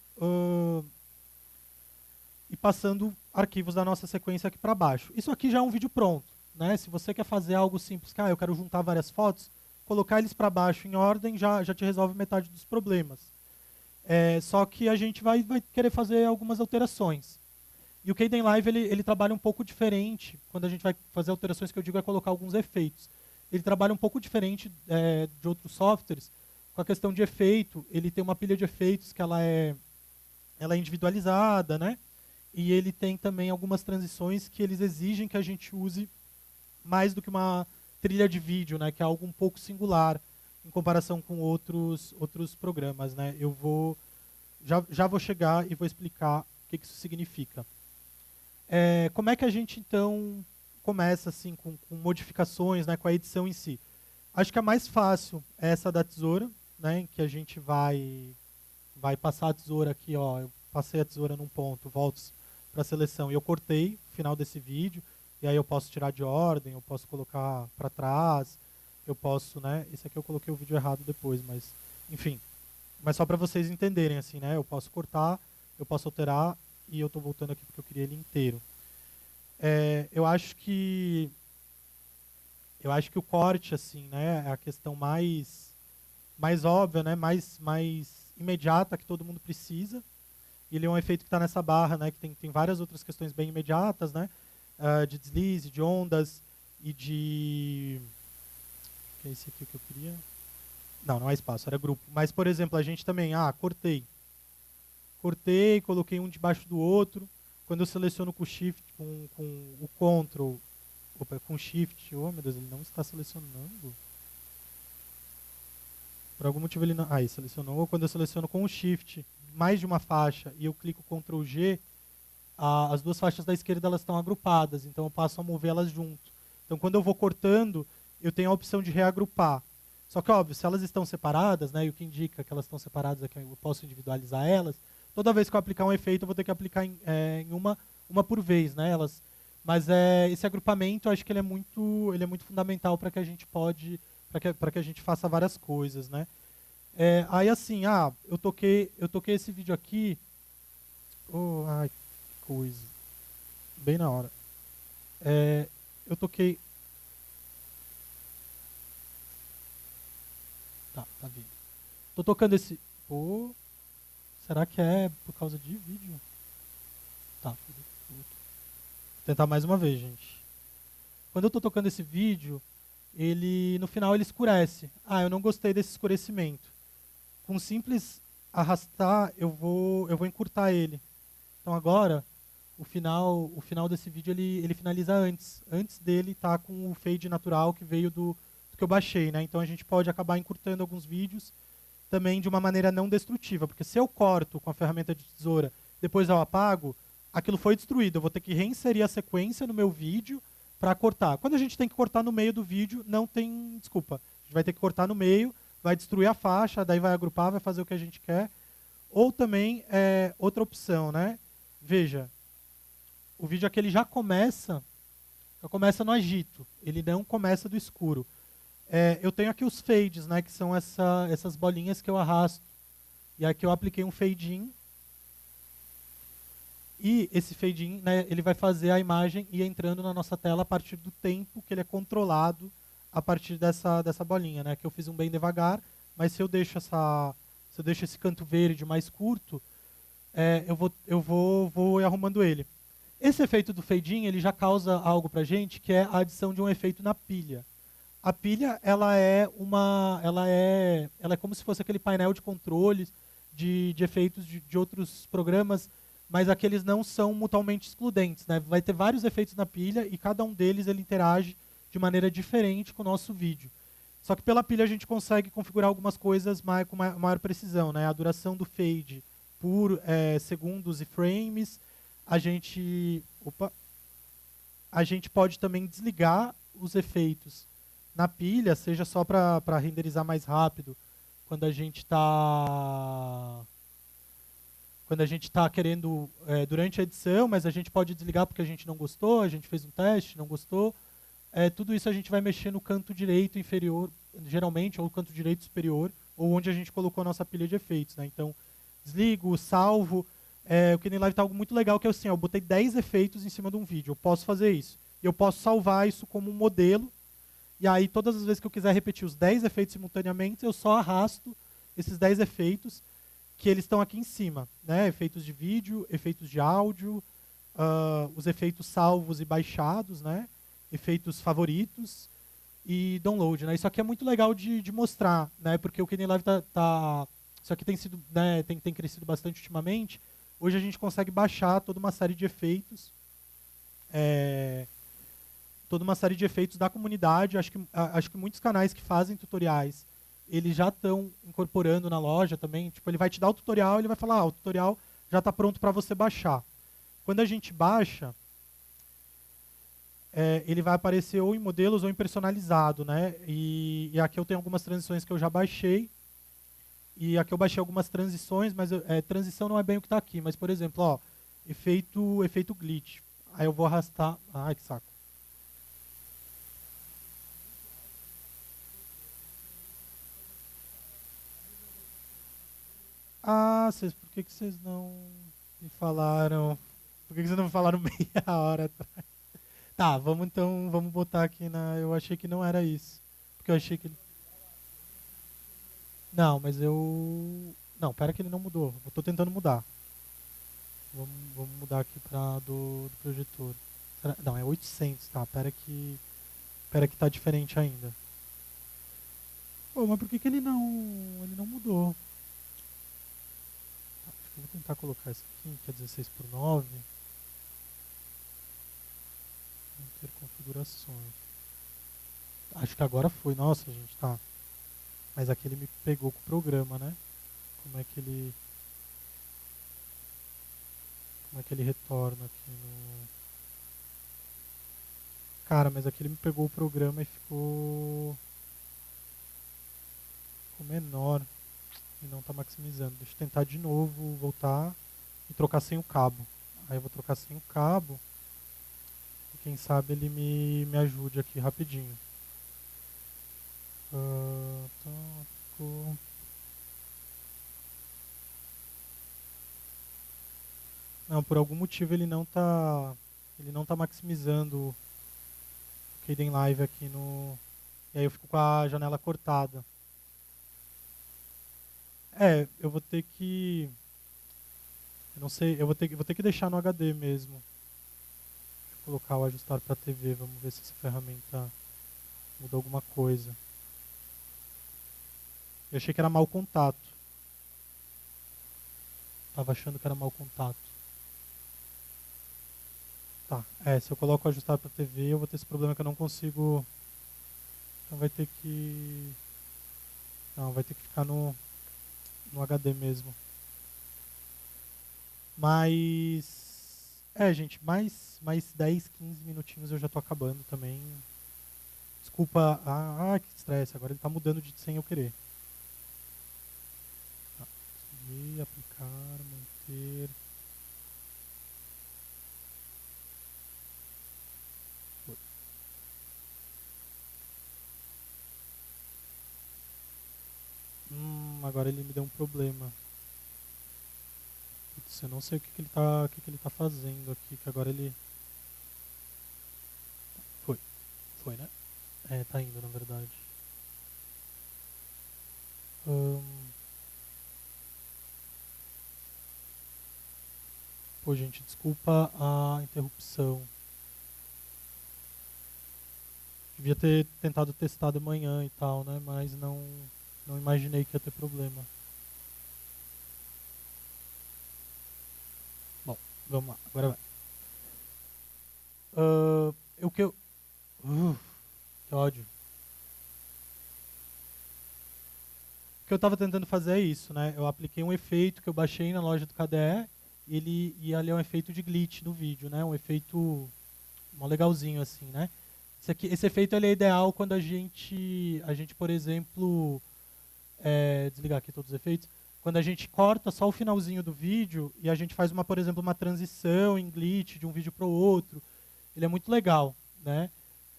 arquivos da nossa sequência aqui para baixo. Isso aqui já é um vídeo pronto, né? Se você quer fazer algo simples, eu quero juntar várias fotos, colocar eles para baixo em ordem já te resolve metade dos problemas. Só que a gente vai querer fazer algumas alterações. E o Kdenlive ele trabalha um pouco diferente. Quando a gente vai fazer alterações, que eu digo é colocar alguns efeitos. Ele trabalha um pouco diferente de outros softwares com a questão de efeito. Ele tem uma pilha de efeitos que ela é individualizada, né? E ele tem também algumas transições que eles exigem que a gente use mais do que uma trilha de vídeo, né? Que é algo um pouco singular em comparação com outros programas, né? Eu já vou chegar e vou explicar o que isso significa. Como é que a gente, então, começa assim, com modificações, né, com a edição em si? Acho que a mais fácil é essa da tesoura, né, em que a gente vai passar a tesoura aqui, ó, eu passei a tesoura num ponto, volto para a seleção e eu cortei o final desse vídeo, e aí eu posso tirar de ordem, eu posso colocar para trás, eu posso, né, esse aqui eu coloquei o vídeo errado depois, mas, enfim. Mas só para vocês entenderem, assim, né, eu posso cortar, eu posso alterar, e eu estou voltando aqui porque eu queria ele inteiro. Eu acho que o corte, assim, né, é a questão mais óbvia, né, mais imediata que todo mundo precisa. Ele é um efeito que está nessa barra, né, que tem várias outras questões bem imediatas, né, de deslize, de ondas e de... Que é esse aqui que eu queria? Não é espaço, era grupo. Mas, por exemplo, a gente também, cortei, coloquei um debaixo do outro. Quando eu seleciono com o Shift, com o Ctrl, com Shift, oh meu Deus, ele não está selecionando. Por algum motivo ele não... Aí, selecionou. Quando eu seleciono com o Shift, mais de uma faixa, e eu clico Ctrl G, as duas faixas da esquerda elas estão agrupadas, então eu passo a mover elas junto. Então, quando eu vou cortando, eu tenho a opção de reagrupar. Só que, óbvio, se elas estão separadas, né, e o que indica que elas estão separadas é que eu posso individualizar elas, toda vez que eu aplicar um efeito, eu vou ter que aplicar em uma por vez, né? Mas esse agrupamento, eu acho que ele é muito fundamental para que a gente para que a gente faça várias coisas, né? Aí assim, eu toquei esse vídeo aqui, ai, que coisa, bem na hora. Eu toquei, tá vindo. Tô tocando esse, será que é por causa de vídeo? Tá, vou tentar mais uma vez, gente. Quando eu tô tocando esse vídeo, no final ele escurece. Eu não gostei desse escurecimento. com simples arrastar, eu vou encurtar ele. Então agora, o final desse vídeo ele finaliza antes dele tá com o fade natural que veio do que eu baixei, né? Então a gente pode acabar encurtando alguns vídeos também de uma maneira não destrutiva, porque se eu corto com a ferramenta de tesoura, depois eu apago, aquilo foi destruído. Eu vou ter que reinserir a sequência no meu vídeo para cortar. Quando a gente tem que cortar no meio do vídeo, não tem desculpa. A gente vai ter que cortar no meio, vai destruir a faixa, daí vai agrupar, vai fazer o que a gente quer. Ou também, outra opção, né? Veja, o vídeo aqui ele já começa no agito, ele não começa do escuro. Eu tenho aqui os fades, né, que são essas bolinhas que eu arrasto. E aqui eu apliquei um fade in. E esse fade in, né, ele vai fazer a imagem ir entrando na nossa tela a partir do tempo que ele é controlado a partir dessa bolinha, né, que eu fiz um bem devagar, mas se eu deixo esse canto verde mais curto, vou ir arrumando ele. Esse efeito do fade in, ele já causa algo pra gente, que é a adição de um efeito na pilha. A pilha, ela é como se fosse aquele painel de controles de efeitos de outros programas, mas aqueles não são mutuamente excludentes, né? Vai ter vários efeitos na pilha e cada um deles ele interage de maneira diferente com o nosso vídeo. Só que pela pilha a gente consegue configurar algumas coisas com maior precisão, né? A duração do fade por segundos e frames. A gente pode também desligar os efeitos na pilha, seja só para renderizar mais rápido, quando a gente está querendo durante a edição, mas a gente pode desligar porque a gente não gostou, a gente fez um teste, não gostou. Tudo isso a gente vai mexer no canto direito inferior, geralmente, ou no canto direito superior, ou onde a gente colocou a nossa pilha de efeitos, né? Então, desligo, salvo. O Kdenlive Live tá algo muito legal, que é assim, eu botei 10 efeitos em cima de um vídeo, eu posso fazer isso. Eu posso salvar isso como um modelo, e aí todas as vezes que eu quiser repetir os 10 efeitos simultaneamente, eu só arrasto esses 10 efeitos, que eles estão aqui em cima, né? Efeitos de vídeo, efeitos de áudio, os efeitos salvos e baixados, né? Efeitos favoritos e download, né? Isso aqui é muito legal de mostrar, né? Porque o Kdenlive isso aqui tem sido, né, tem crescido bastante ultimamente. Hoje a gente consegue baixar toda uma série de efeitos, da comunidade. Acho que muitos canais que fazem tutoriais, eles já estão incorporando na loja também. Tipo, ele vai te dar o tutorial, ele vai falar, o tutorial já está pronto para você baixar. Quando a gente baixa, ele vai aparecer ou em modelos ou em personalizado, né? E aqui eu tenho algumas transições que eu já baixei. E aqui eu baixei algumas transições, mas transição não é bem o que está aqui. Mas, por exemplo, ó, efeito glitch. Aí eu vou arrastar. Ai, que saco. Por que vocês não me falaram? Por que vocês não me falaram meia hora atrás? Tá, vamos botar aqui na. Eu achei que não era isso. Porque eu achei que ele. Não, mas eu. Não, pera que ele não mudou. Eu tô tentando mudar. Vamos mudar aqui para do projetor. Não, é 800, tá? Pera que tá diferente ainda. Pô, mas por que ele não mudou? Tá, acho que eu vou tentar colocar isso aqui, que é 16:9. Ter configurações. Acho que agora foi. Nossa, gente, tá. Mas aqui ele me pegou com o programa, né? Como é que ele. Como é que ele retorna aqui no. Cara, mas aqui ele me pegou o programa e ficou menor. E não tá maximizando. Deixa eu tentar de novo voltar e trocar sem o cabo. Aí eu vou trocar sem o cabo. E quem sabe ele me ajude aqui rapidinho. Tá, ficou. Não, por algum motivo ele não tá. Ele não tá maximizando o Kdenlive aqui no. E aí eu fico com a janela cortada. Eu vou ter que. Eu não sei, vou ter que deixar no HD mesmo. Deixa eu colocar o ajustar para TV, vamos ver se essa ferramenta muda alguma coisa. Eu achei que era mau contato. Tava achando que era mau contato. Tá, se eu coloco ajustar para TV, eu vou ter esse problema que eu não consigo. Então vai ter que. Não, vai ter que ficar no HD mesmo. Mas. Gente, mais 10, 15 minutinhos eu já tô acabando também. Desculpa. Que estresse. Agora ele tá mudando de sem eu querer. Tá. Subir, aplicar, manter. Foi. Agora ele me deu um problema. Putz, eu não sei o que ele tá fazendo aqui, que agora ele. Foi. Foi, né? Tá indo, na verdade. Pô, gente, desculpa a interrupção. Devia ter tentado testar de manhã e tal, né? Mas não imaginei que ia ter problema. Bom, vamos lá, agora vai. O que eu. Que ódio. O que eu tava tentando fazer é isso, né? Eu apliquei um efeito que eu baixei na loja do KDE e ali é um efeito de glitch no vídeo, né? Um efeito mó legalzinho assim, né? Esse efeito ele é ideal quando a gente por exemplo, desligar aqui todos os efeitos, quando a gente corta só o finalzinho do vídeo e a gente faz por exemplo, uma transição em glitch de um vídeo para o outro, ele é muito legal, né?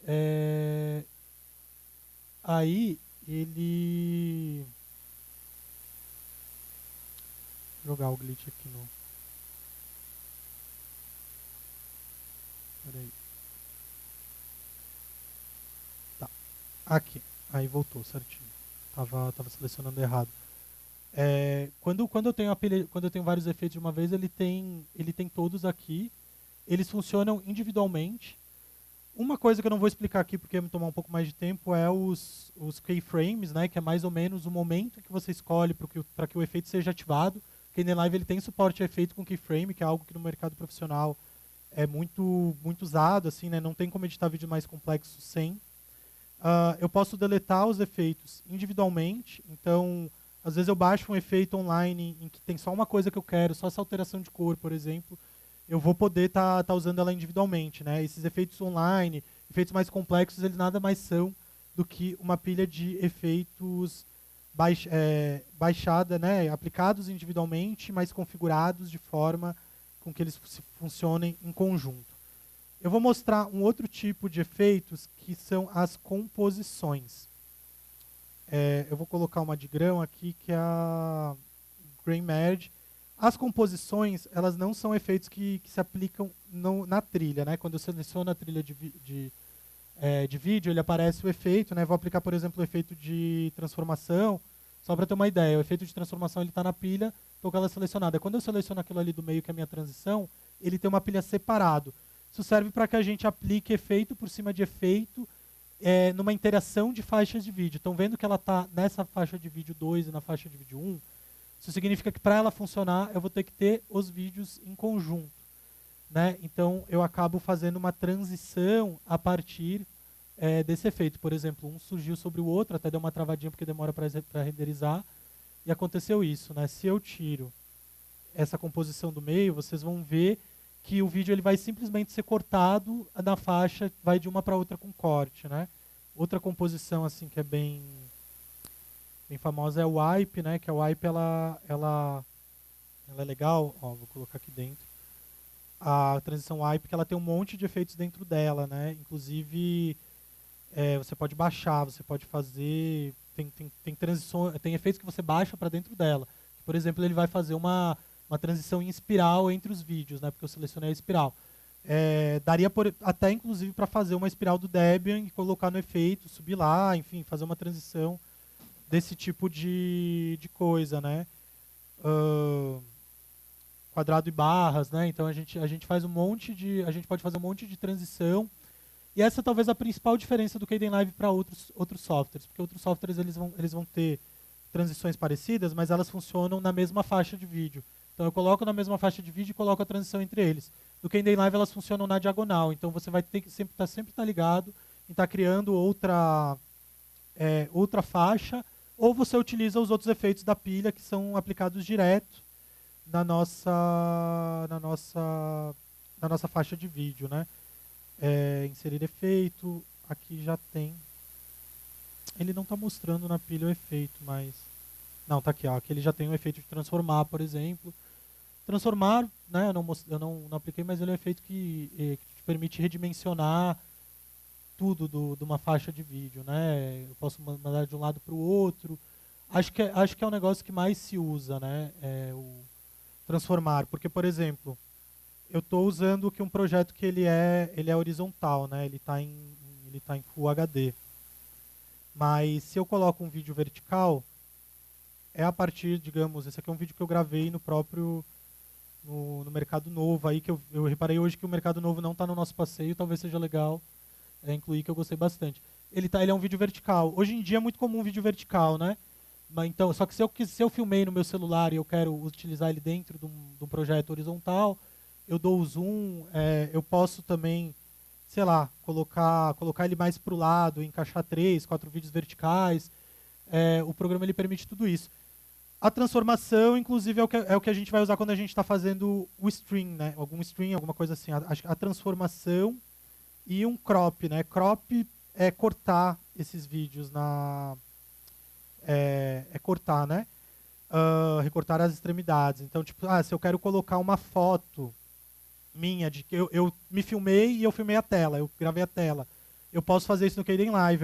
Aí ele jogar o glitch aqui no. Peraí. Tá. Aqui. Aí voltou certinho. Tava selecionando errado. Quando eu tenho vários efeitos de uma vez, ele tem todos aqui. Eles funcionam individualmente. Uma coisa que eu não vou explicar aqui porque vai me tomar um pouco mais de tempo é os keyframes, né, que é mais ou menos o momento que você escolhe para que o efeito seja ativado. O Kdenlive ele tem suporte a efeito com keyframe, que é algo que no mercado profissional é muito usado, assim, né, não tem como editar vídeo mais complexo sem. Eu posso deletar os efeitos individualmente, então às vezes eu baixo um efeito online em que tem só uma coisa que eu quero, só essa alteração de cor, por exemplo, eu vou poder tá usando ela individualmente, né? Esses efeitos online, efeitos mais complexos, eles nada mais são do que uma pilha de efeitos baixada, né? Aplicados individualmente, mas configurados de forma com que eles funcionem em conjunto. Eu vou mostrar um outro tipo de efeitos que são as composições. Eu vou colocar uma de grão aqui que é a Grain Merge. As composições, elas não são efeitos que se aplicam na trilha, né? Quando eu seleciono a trilha de vídeo, ele aparece o efeito, né? Vou aplicar, por exemplo, o efeito de transformação, só para ter uma ideia. O efeito de transformação está na pilha, estou com ela selecionada. Quando eu seleciono aquilo ali do meio, que é a minha transição, ele tem uma pilha separado. Isso serve para que a gente aplique efeito por cima de efeito numa interação de faixas de vídeo. Estão vendo que ela está nessa faixa de vídeo 2 e na faixa de vídeo 1? Isso significa que para ela funcionar, eu vou ter que ter os vídeos em conjunto, né? Então, eu acabo fazendo uma transição a partir desse efeito. Por exemplo, um surgiu sobre o outro, até deu uma travadinha porque demora para renderizar, e aconteceu isso, né? Se eu tiro essa composição do meio, vocês vão ver que o vídeo ele vai simplesmente ser cortado na faixa, vai de uma para outra com corte, né? Outra composição assim que é bem famosa é o wipe, né? Que a wipe ela é legal, ó, vou colocar aqui dentro. A transição wipe que ela tem um monte de efeitos dentro dela, né? Inclusive você pode baixar, você pode fazer, tem transições, tem efeitos que você baixa para dentro dela. Por exemplo, ele vai fazer uma transição em espiral entre os vídeos, né? Porque eu selecionei a espiral. Daria até inclusive para fazer uma espiral do Debian e colocar no efeito, subir lá, enfim, fazer uma transição desse tipo de coisa, né? Quadrado e barras, né? Então a gente faz a gente pode fazer um monte de transição. E essa é talvez a principal diferença do Kdenlive para outros softwares, porque outros softwares eles vão ter transições parecidas, mas elas funcionam na mesma faixa de vídeo. Então eu coloco na mesma faixa de vídeo e coloco a transição entre eles. No Kdenlive elas funcionam na diagonal, então você vai ter que sempre tá ligado em estar criando outra faixa, ou você utiliza os outros efeitos da pilha que são aplicados direto na nossa faixa de vídeo, né? Inserir efeito, aqui já tem. Ele não está mostrando na pilha o efeito, mas não, tá aqui, ó. Aqui ele já tem o efeito de transformar, por exemplo. Transformar, né? Eu não apliquei, mas ele é um efeito que te permite redimensionar tudo de uma faixa de vídeo, né? Eu posso mandar de um lado para o outro. Acho que é o negócio que mais se usa, né? O transformar, porque, por exemplo, eu estou usando aqui um projeto que ele é horizontal, né? Ele tá em Full HD. Mas se eu coloco um vídeo vertical, é a partir, digamos, esse aqui é um vídeo que eu gravei no Mercado Novo, aí que eu reparei hoje que o Mercado Novo não está no nosso passeio, talvez seja legal incluir, que eu gostei bastante. Ele é um vídeo vertical. Hoje em dia é muito comum um vídeo vertical, né? Mas, então, só que se eu filmei no meu celular e eu quero utilizar ele dentro de um projeto horizontal, eu dou o zoom, eu posso também, sei lá, colocar ele mais para o lado, encaixar 3, 4 vídeos verticais. O programa ele permite tudo isso. A transformação, inclusive, é o que a gente vai usar quando a gente está fazendo o stream, né? Algum stream, alguma coisa assim. A transformação e um crop, né? Crop é cortar esses vídeos cortar, né? Recortar as extremidades. Então, tipo, se eu quero colocar uma foto minha de que eu me filmei e eu filmei a tela, eu gravei a tela. Eu posso fazer isso no Kdenlive.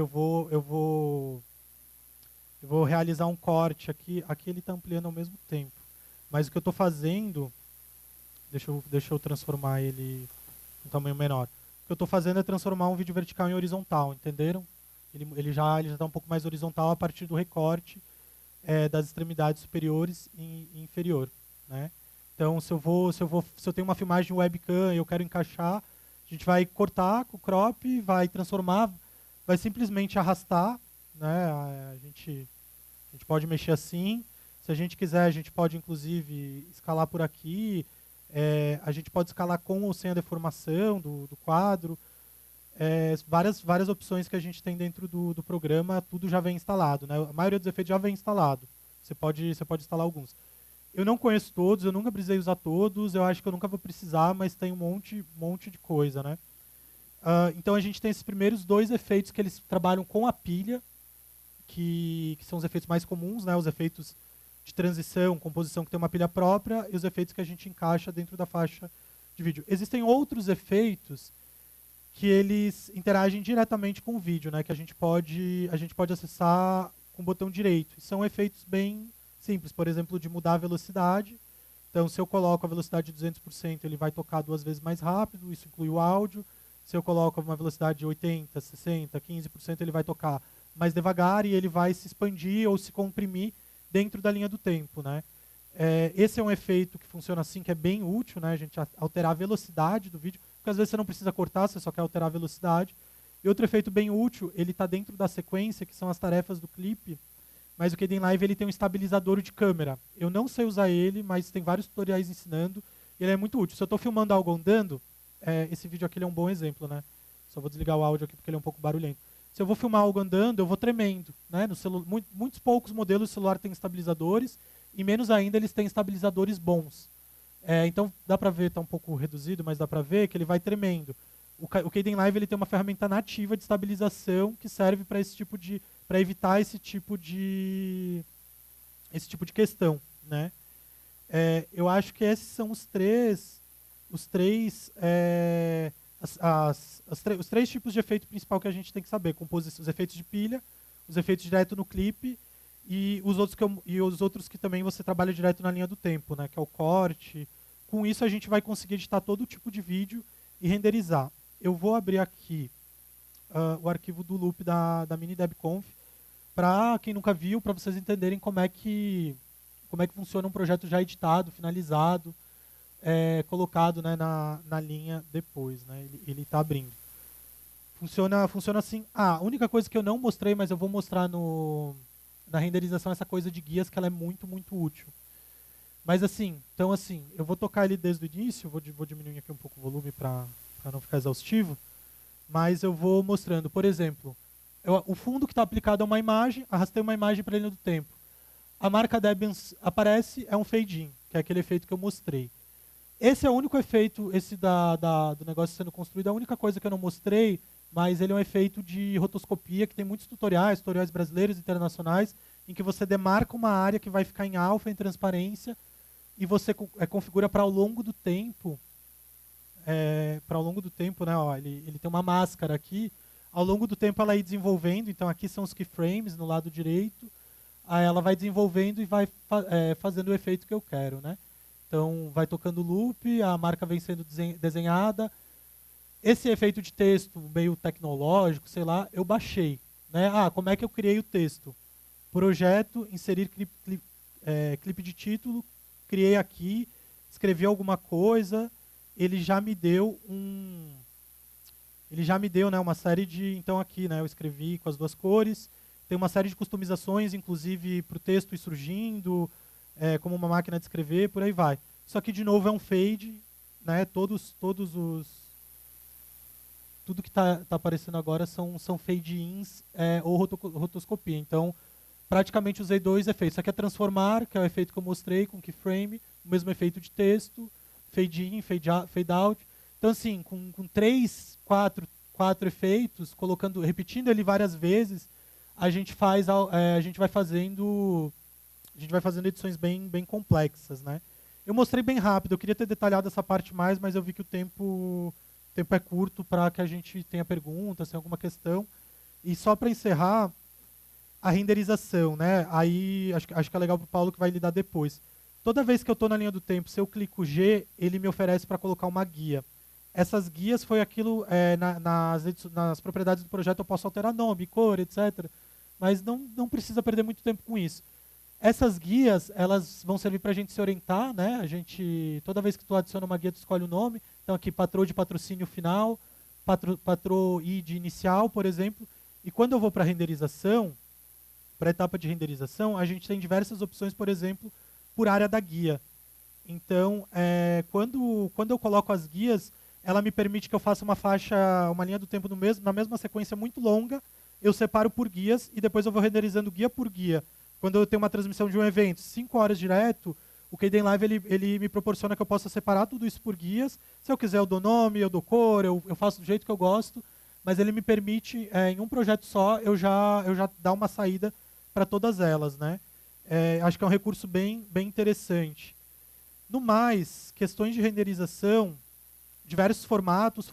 Eu vou realizar um corte aqui. Aqui ele está ampliando ao mesmo tempo. Mas o que eu estou fazendo, deixa eu transformar ele em tamanho menor. O que eu estou fazendo é transformar um vídeo vertical em horizontal, entenderam? Ele já está um pouco mais horizontal a partir do recorte das extremidades superiores e inferior, né? Então, se eu tenho uma filmagem webcam e eu quero encaixar, a gente vai cortar com o crop, vai transformar, vai simplesmente arrastar, né? A gente pode mexer assim. Se a gente quiser, a gente pode inclusive escalar por aqui. A gente pode escalar com ou sem a deformação do quadro. Várias opções que a gente tem dentro do programa, tudo já vem instalado, né? A maioria dos efeitos já vem instalado. Você pode instalar alguns. Eu não conheço todos, eu nunca precisei usar todos, eu acho que eu nunca vou precisar, mas tem um monte de coisa, né? Então a gente tem esses primeiros 2 efeitos que eles trabalham com a pilha, que são os efeitos mais comuns, né? Os efeitos de transição, composição que tem uma pilha própria, e os efeitos que a gente encaixa dentro da faixa de vídeo. Existem outros efeitos que eles interagem diretamente com o vídeo, né? Que a gente pode acessar com o botão direito. E são efeitos bem simples, por exemplo, de mudar a velocidade. Então, se eu coloco a velocidade de 200%, ele vai tocar 2 vezes mais rápido, isso inclui o áudio. Se eu coloco uma velocidade de 80%, 60%, 15%, ele vai tocar mais devagar e ele vai se expandir ou se comprimir dentro da linha do tempo, né? Esse é um efeito que funciona assim, que é bem útil, né? A gente alterar a velocidade do vídeo, porque às vezes você não precisa cortar, você só quer alterar a velocidade. E outro efeito bem útil, ele está dentro da sequência, que são as tarefas do clipe, mas o Kdenlive ele tem um estabilizador de câmera. Eu não sei usar ele, mas tem vários tutoriais ensinando, e ele é muito útil. Se eu estou filmando algo andando, esse vídeo aqui ele é um bom exemplo, né? Só vou desligar o áudio aqui porque ele é um pouco barulhento. Se eu vou filmar algo andando, eu vou tremendo, né? Muitos poucos modelos de celular têm estabilizadores, e menos ainda eles têm estabilizadores bons. Então dá para ver, está um pouco reduzido, mas dá para ver que ele vai tremendo. O Kdenlive ele tem uma ferramenta nativa de estabilização que serve para evitar esse tipo de questão, né? Eu acho que esses são os três os 3 tipos de efeito principal que a gente tem que saber: os efeitos de pilha, os efeitos direto no clipe e os outros que também você trabalha direto na linha do tempo, né? Que é o corte. Com isso a gente vai conseguir editar todo tipo de vídeo e renderizar. Eu vou abrir aqui o arquivo do loop da MiniDebConf para quem nunca viu, para vocês entenderem como é que funciona um projeto já editado, finalizado, colocado, né, na linha depois, né? Ele está abrindo. Funciona assim. A única coisa que eu não mostrei, mas eu vou mostrar na renderização, essa coisa de guias, que ela é muito, muito útil. Mas assim, então assim, eu vou tocar ele desde o início, vou diminuir aqui um pouco o volume para não ficar exaustivo, mas eu vou mostrando, por exemplo, o fundo que está aplicado é uma imagem, arrastei uma imagem para a linha do tempo. A marca Debian aparece, é um fade-in, que é aquele efeito que eu mostrei. Esse é o único efeito, esse do negócio sendo construído, é a única coisa que eu não mostrei, mas ele é um efeito de rotoscopia, que tem muitos tutoriais brasileiros e internacionais, em que você demarca uma área que vai ficar em alfa, em transparência, e você configura para ao longo do tempo, né, ó, ele tem uma máscara aqui, ao longo do tempo ela ir desenvolvendo, então aqui são os keyframes no lado direito, aí ela vai desenvolvendo e vai fazendo o efeito que eu quero, né? Então vai tocando loop, a marca vem sendo desenhada. Esse efeito de texto meio tecnológico, sei lá, eu baixei, né? Ah, como é que eu criei o texto? Projeto, inserir clipe de título, criei aqui, escrevi alguma coisa, ele já me deu né, uma série de, então aqui, né, eu escrevi com as duas cores, tem uma série de customizações, inclusive para o texto ir surgindo, como uma máquina de escrever, por aí vai. Isso aqui de novo é um fade, né, tudo que está aparecendo agora são fade-ins ou rotoscopia. Então, praticamente usei dois efeitos. Isso aqui é transformar, que é o efeito que eu mostrei com keyframe, o mesmo efeito de texto, fade in, fade out. Então, assim, com três, quatro efeitos, repetindo ele várias vezes, a gente vai fazendo edições bem complexas, né? Eu mostrei bem rápido, eu queria ter detalhado essa parte mais, mas eu vi que o tempo é curto para que a gente tenha perguntas, tenha alguma questão. E só para encerrar, a renderização, né? Aí acho que é legal para o Paulo que vai lidar depois. Toda vez que eu estou na linha do tempo, se eu clico G, ele me oferece para colocar uma guia. Essas guias foi aquilo, nas propriedades do projeto eu posso alterar nome, cor, etc. Mas não precisa perder muito tempo com isso. Essas guias, elas vão servir para a gente se orientar, né? Toda vez que tu adiciona uma guia, tu escolhe o nome. Então aqui, patrô de patrocínio final, patrô ID inicial, por exemplo. E quando eu vou para a renderização, para a etapa de renderização, a gente tem diversas opções, por exemplo, por área da guia. Então, quando eu coloco as guias, ela me permite que eu faça uma linha do tempo na mesma sequência muito longa, eu separo por guias e depois eu vou renderizando guia por guia. Quando eu tenho uma transmissão de um evento, 5 horas direto, o Kdenlive ele me proporciona que eu possa separar tudo isso por guias. Se eu quiser, eu dou nome, eu dou cor, eu faço do jeito que eu gosto, mas ele me permite, em um projeto só, eu já dar uma saída para todas elas, né? Acho que é um recurso bem interessante. No mais, questões de renderização, diversos formatos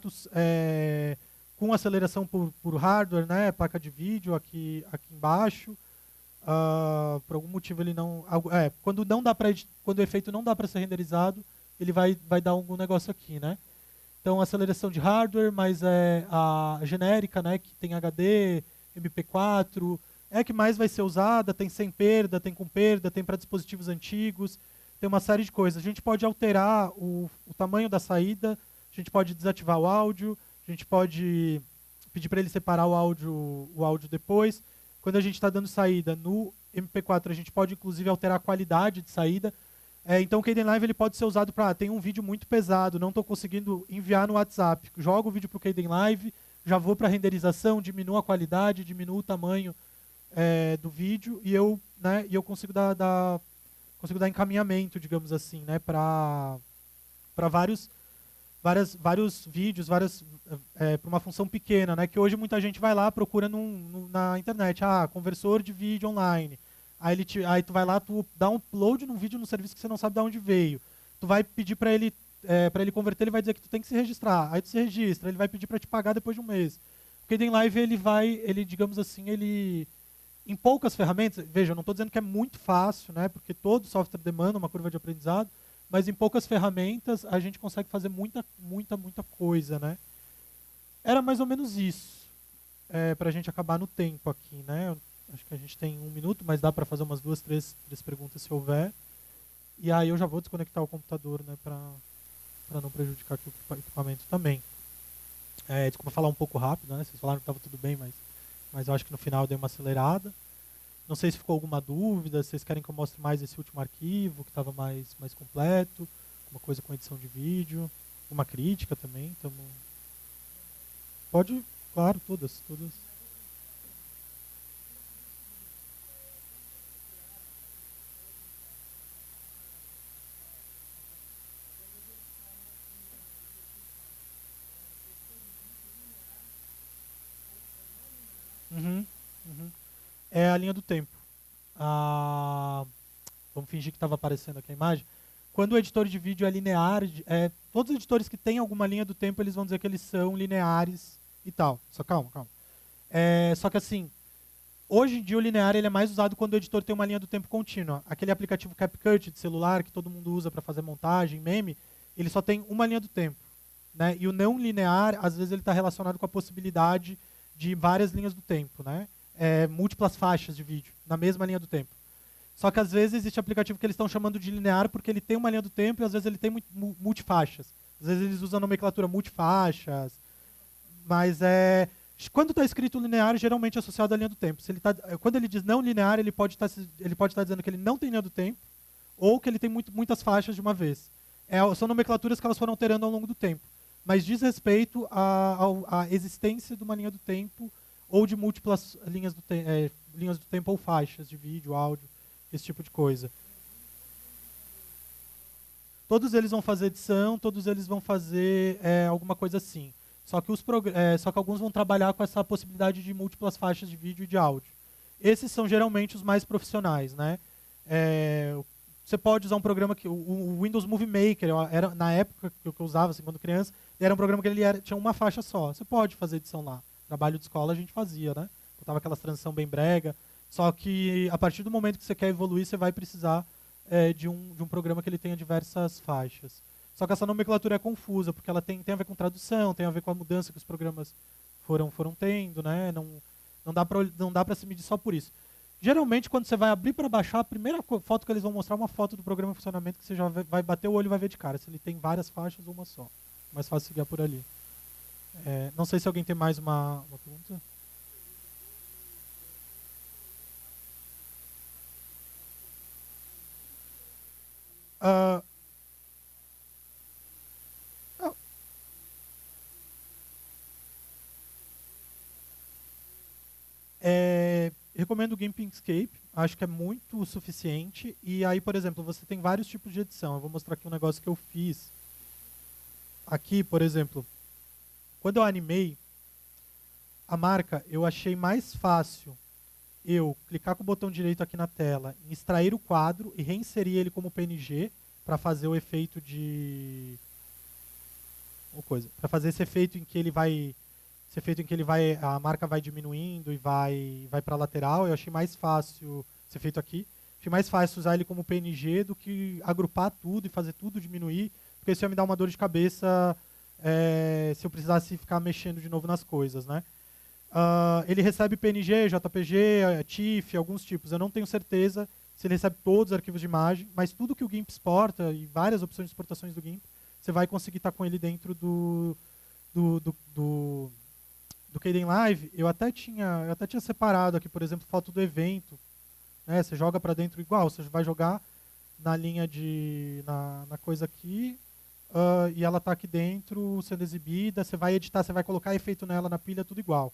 com aceleração por hardware, né? Placa de vídeo aqui embaixo. Por algum motivo ele não... quando o efeito não dá para ser renderizado, ele vai dar algum negócio aqui, né? Então, aceleração de hardware, mas a genérica, né? Que tem HD, MP4, é a que mais vai ser usada, tem sem perda, tem com perda, tem para dispositivos antigos, tem uma série de coisas. A gente pode alterar o tamanho da saída, a gente pode desativar o áudio, a gente pode pedir para ele separar o áudio depois. Quando a gente está dando saída no MP4, a gente pode inclusive alterar a qualidade de saída. Então o Kdenlive ele pode ser usado para... tem um vídeo muito pesado, não estou conseguindo enviar no WhatsApp. Jogo o vídeo para o Kdenlive, já vou para a renderização, diminuo a qualidade, diminuo o tamanho do vídeo e eu consigo dar encaminhamento, digamos assim, né, para vários vídeos, para uma função pequena, né, que hoje muita gente vai lá, procura na internet, conversor de vídeo online. Aí tu vai lá, tu dá um upload num vídeo num serviço que você não sabe de onde veio. Tu vai pedir para ele converter, ele vai dizer que tu tem que se registrar. Aí tu se registra, ele vai pedir para te pagar depois de um mês. O Kdenlive, digamos assim, em poucas ferramentas, veja, eu não estou dizendo que é muito fácil, né, porque todo software demanda uma curva de aprendizado, mas em poucas ferramentas a gente consegue fazer muita coisa, né. Era mais ou menos isso, para a gente acabar no tempo aqui, né. Acho que a gente tem 1 minuto, mas dá para fazer umas 2, 3 perguntas se houver. E aí eu já vou desconectar o computador, né, para não prejudicar aqui o equipamento também. Desculpa falar um pouco rápido, né, vocês falaram que estava tudo bem, mas eu acho que no final eu dei uma acelerada. Não sei se ficou alguma dúvida, se vocês querem que eu mostre mais esse último arquivo, que estava mais completo, uma coisa com edição de vídeo, uma crítica também. Então, pode, claro, todas, todas. Uhum, uhum. É a linha do tempo. Ah, vamos fingir que estava aparecendo aqui a imagem. Quando o editor de vídeo é linear, todos os editores que têm alguma linha do tempo, eles vão dizer que eles são lineares e tal. Só calma, calma. Só que assim, hoje em dia o linear ele é mais usado quando o editor tem uma linha do tempo contínua. Aquele aplicativo CapCut de celular que todo mundo usa para fazer montagem, meme, ele só tem uma linha do tempo. Né? E o não linear, às vezes, ele está relacionado com a possibilidade de várias linhas do tempo, né? Múltiplas faixas de vídeo na mesma linha do tempo. Só que às vezes existe aplicativo que eles estão chamando de linear porque ele tem uma linha do tempo e às vezes ele tem multifaixas. Às vezes eles usam a nomenclatura multifaixas, mas quando está escrito linear, geralmente é associado à linha do tempo. Quando ele diz não linear, ele pode estar dizendo que ele não tem linha do tempo ou que ele tem muitas faixas de uma vez. São nomenclaturas que elas foram alterando ao longo do tempo, mas diz respeito à existência de uma linha do tempo ou de múltiplas linhas do tempo ou faixas de vídeo, áudio, esse tipo de coisa. Todos eles vão fazer edição, todos eles vão fazer alguma coisa assim. Só que alguns vão trabalhar com essa possibilidade de múltiplas faixas de vídeo e de áudio. Esses são geralmente os mais profissionais, né? Você pode usar um programa que o Windows Movie Maker era na época que eu usava, assim, quando criança, era um programa que tinha uma faixa só. Você pode fazer edição lá. Trabalho de escola a gente fazia, né? Botava aquela transição bem brega. Só que a partir do momento que você quer evoluir, você vai precisar de um programa que ele tenha diversas faixas. Só que essa nomenclatura é confusa, porque ela tem a ver com tradução, tem a ver com a mudança que os programas foram tendo, né? Não dá para se medir só por isso. Geralmente, quando você vai abrir para baixar, a primeira foto que eles vão mostrar é uma foto do programa em funcionamento que você já vai bater o olho e vai ver de cara se ele tem várias faixas ou uma só. Mais fácil seguir por ali. Não sei se alguém tem mais uma pergunta. Ah, ah, recomendo o GIMP Inkscape, acho que é muito o suficiente. E aí, por exemplo, você tem vários tipos de edição. Eu vou mostrar aqui um negócio que eu fiz. Aqui, por exemplo, quando eu animei a marca, eu achei mais fácil eu clicar com o botão direito aqui na tela, em extrair o quadro e reinserir ele como PNG para fazer o efeito de para fazer esse efeito em que ele vai a marca vai diminuindo e vai para a lateral. Eu achei mais fácil esse efeito aqui. Achei mais fácil usar ele como PNG do que agrupar tudo e fazer tudo diminuir, porque isso ia me dar uma dor de cabeça se eu precisasse ficar mexendo de novo nas coisas, né? Ele recebe PNG, JPG, TIFF, alguns tipos. Eu não tenho certeza se ele recebe todos os arquivos de imagem, mas tudo que o GIMP exporta e várias opções de exportações do GIMP, você vai conseguir estar com ele dentro do Kdenlive. Eu até tinha separado aqui, por exemplo, foto do evento. Né? Você joga para dentro igual, você vai jogar na linha na coisa aqui, e ela está aqui dentro sendo exibida. Você vai editar, você vai colocar efeito nela na pilha, tudo igual.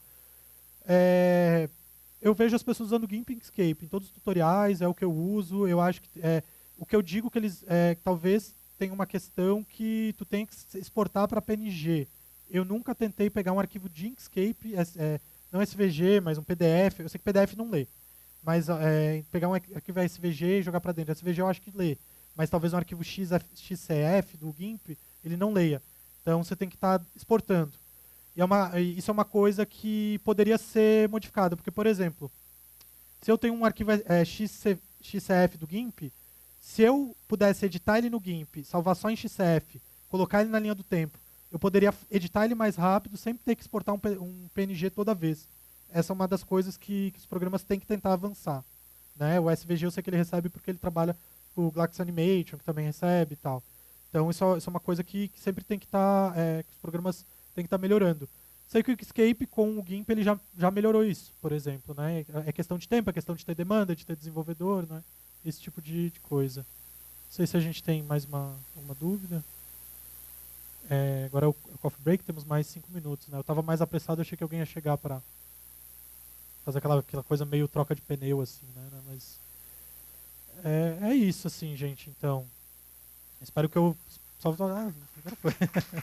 Eu vejo as pessoas usando GIMP Inkscape em todos os tutoriais, é o que eu uso. Eu acho que o que eu digo que eles talvez tenha uma questão que tu tem que exportar para PNG. Eu nunca tentei pegar um arquivo de Inkscape, não SVG, mas um PDF. Eu sei que PDF não lê, mas pegar um arquivo SVG e jogar para dentro. SVG eu acho que lê, mas talvez um arquivo XCF do GIMP ele não leia. Então você tem que estar exportando. E isso é uma coisa que poderia ser modificada, porque, por exemplo, se eu tenho um arquivo XCF do GIMP, se eu pudesse editar ele no GIMP, salvar só em XCF, colocar ele na linha do tempo, eu poderia editar ele mais rápido, sempre ter que exportar um PNG toda vez. Essa é uma das coisas que os programas têm que tentar avançar. Né? O SVG eu sei que ele recebe porque ele trabalha com o Glax Animation, que também recebe e tal. Então isso é uma coisa que sempre tem que estar, que os programas têm que estar melhorando. Sei que o Quickscape com o GIMP ele já melhorou isso, por exemplo, né? É questão de tempo, é questão de ter demanda, de ter desenvolvedor, né? Esse tipo de coisa. Não sei se a gente tem mais uma dúvida. Agora é o coffee break, temos mais 5 minutos, né? Eu estava mais apressado, achei que alguém ia chegar para fazer aquela coisa meio troca de pneu, assim, né? Mas é isso, assim, gente, então. Espero que eu... Agora foi.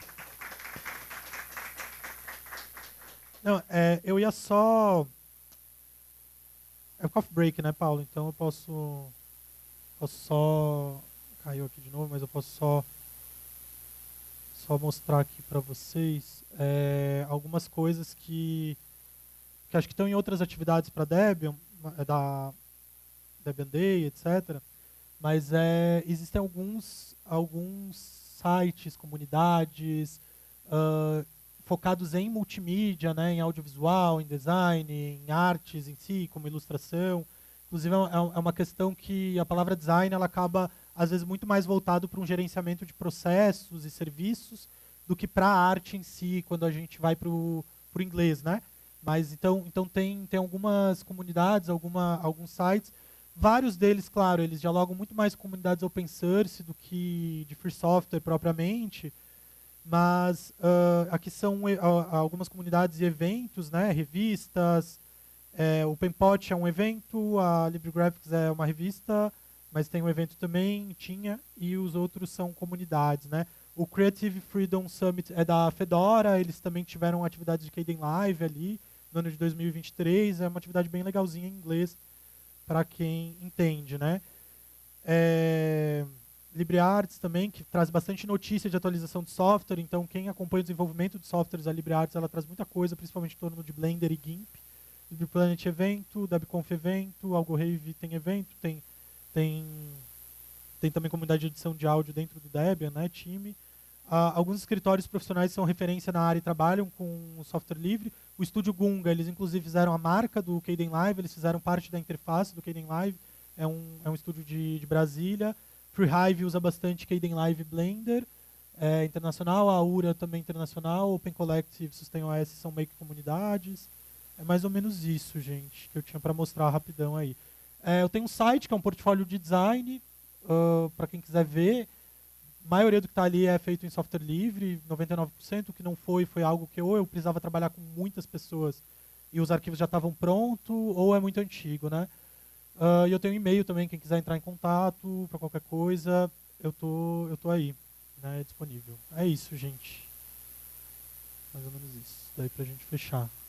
Não, eu ia só... É o coffee break, né, Paulo? Então eu posso só... Caiu aqui de novo, mas eu posso só mostrar aqui para vocês algumas coisas que acho que estão em outras atividades para Debian, da Debian Day, etc. Mas existem alguns sites, comunidades focados em multimídia, né, em audiovisual, em design, em artes em si, como ilustração. Inclusive é uma questão que a palavra design ela acaba às vezes muito mais voltado para um gerenciamento de processos e serviços do que para a arte em si, quando a gente vai para o inglês, né? Mas então tem algumas comunidades, alguns sites. Vários deles, claro, eles dialogam muito mais com comunidades open source do que de free software propriamente, mas aqui são algumas comunidades e eventos, né, revistas, o Penpot é um evento, a LibreGraphics é uma revista, mas tem um evento também, e os outros são comunidades, né. O Creative Freedom Summit é da Fedora, eles também tiveram atividades de Kdenlive ali, no ano de 2023, é uma atividade bem legalzinha em inglês, para quem entende, né. LibreArts também, que traz bastante notícia de atualização de software, então quem acompanha o desenvolvimento de softwares, a LibreArts, ela traz muita coisa, principalmente em torno de Blender e GIMP. LibrePlanet evento, DebConf evento, AlgoRave tem evento, tem também comunidade de edição de áudio dentro do Debian, né, time. Alguns escritórios profissionais são referência na área e trabalham com o software livre. O estúdio Gunga, eles inclusive fizeram a marca do Kdenlive, eles fizeram parte da interface do Kdenlive, é um estúdio de Brasília. FreeHive usa bastante Kdenlive Blender, internacional, a Aura também internacional, Open Collective, SustainOS são meio que comunidades. É mais ou menos isso, gente, que eu tinha para mostrar rapidão aí. Eu tenho um site que é um portfólio de design, para quem quiser ver. A maioria do que está ali é feito em software livre, 99%. O que não foi algo que ou eu precisava trabalhar com muitas pessoas e os arquivos já estavam prontos, ou é muito antigo, né? E eu tenho um e-mail também, quem quiser entrar em contato para qualquer coisa, eu tô aí, né, disponível. É isso, gente. Mais ou menos isso. Daí pra gente fechar.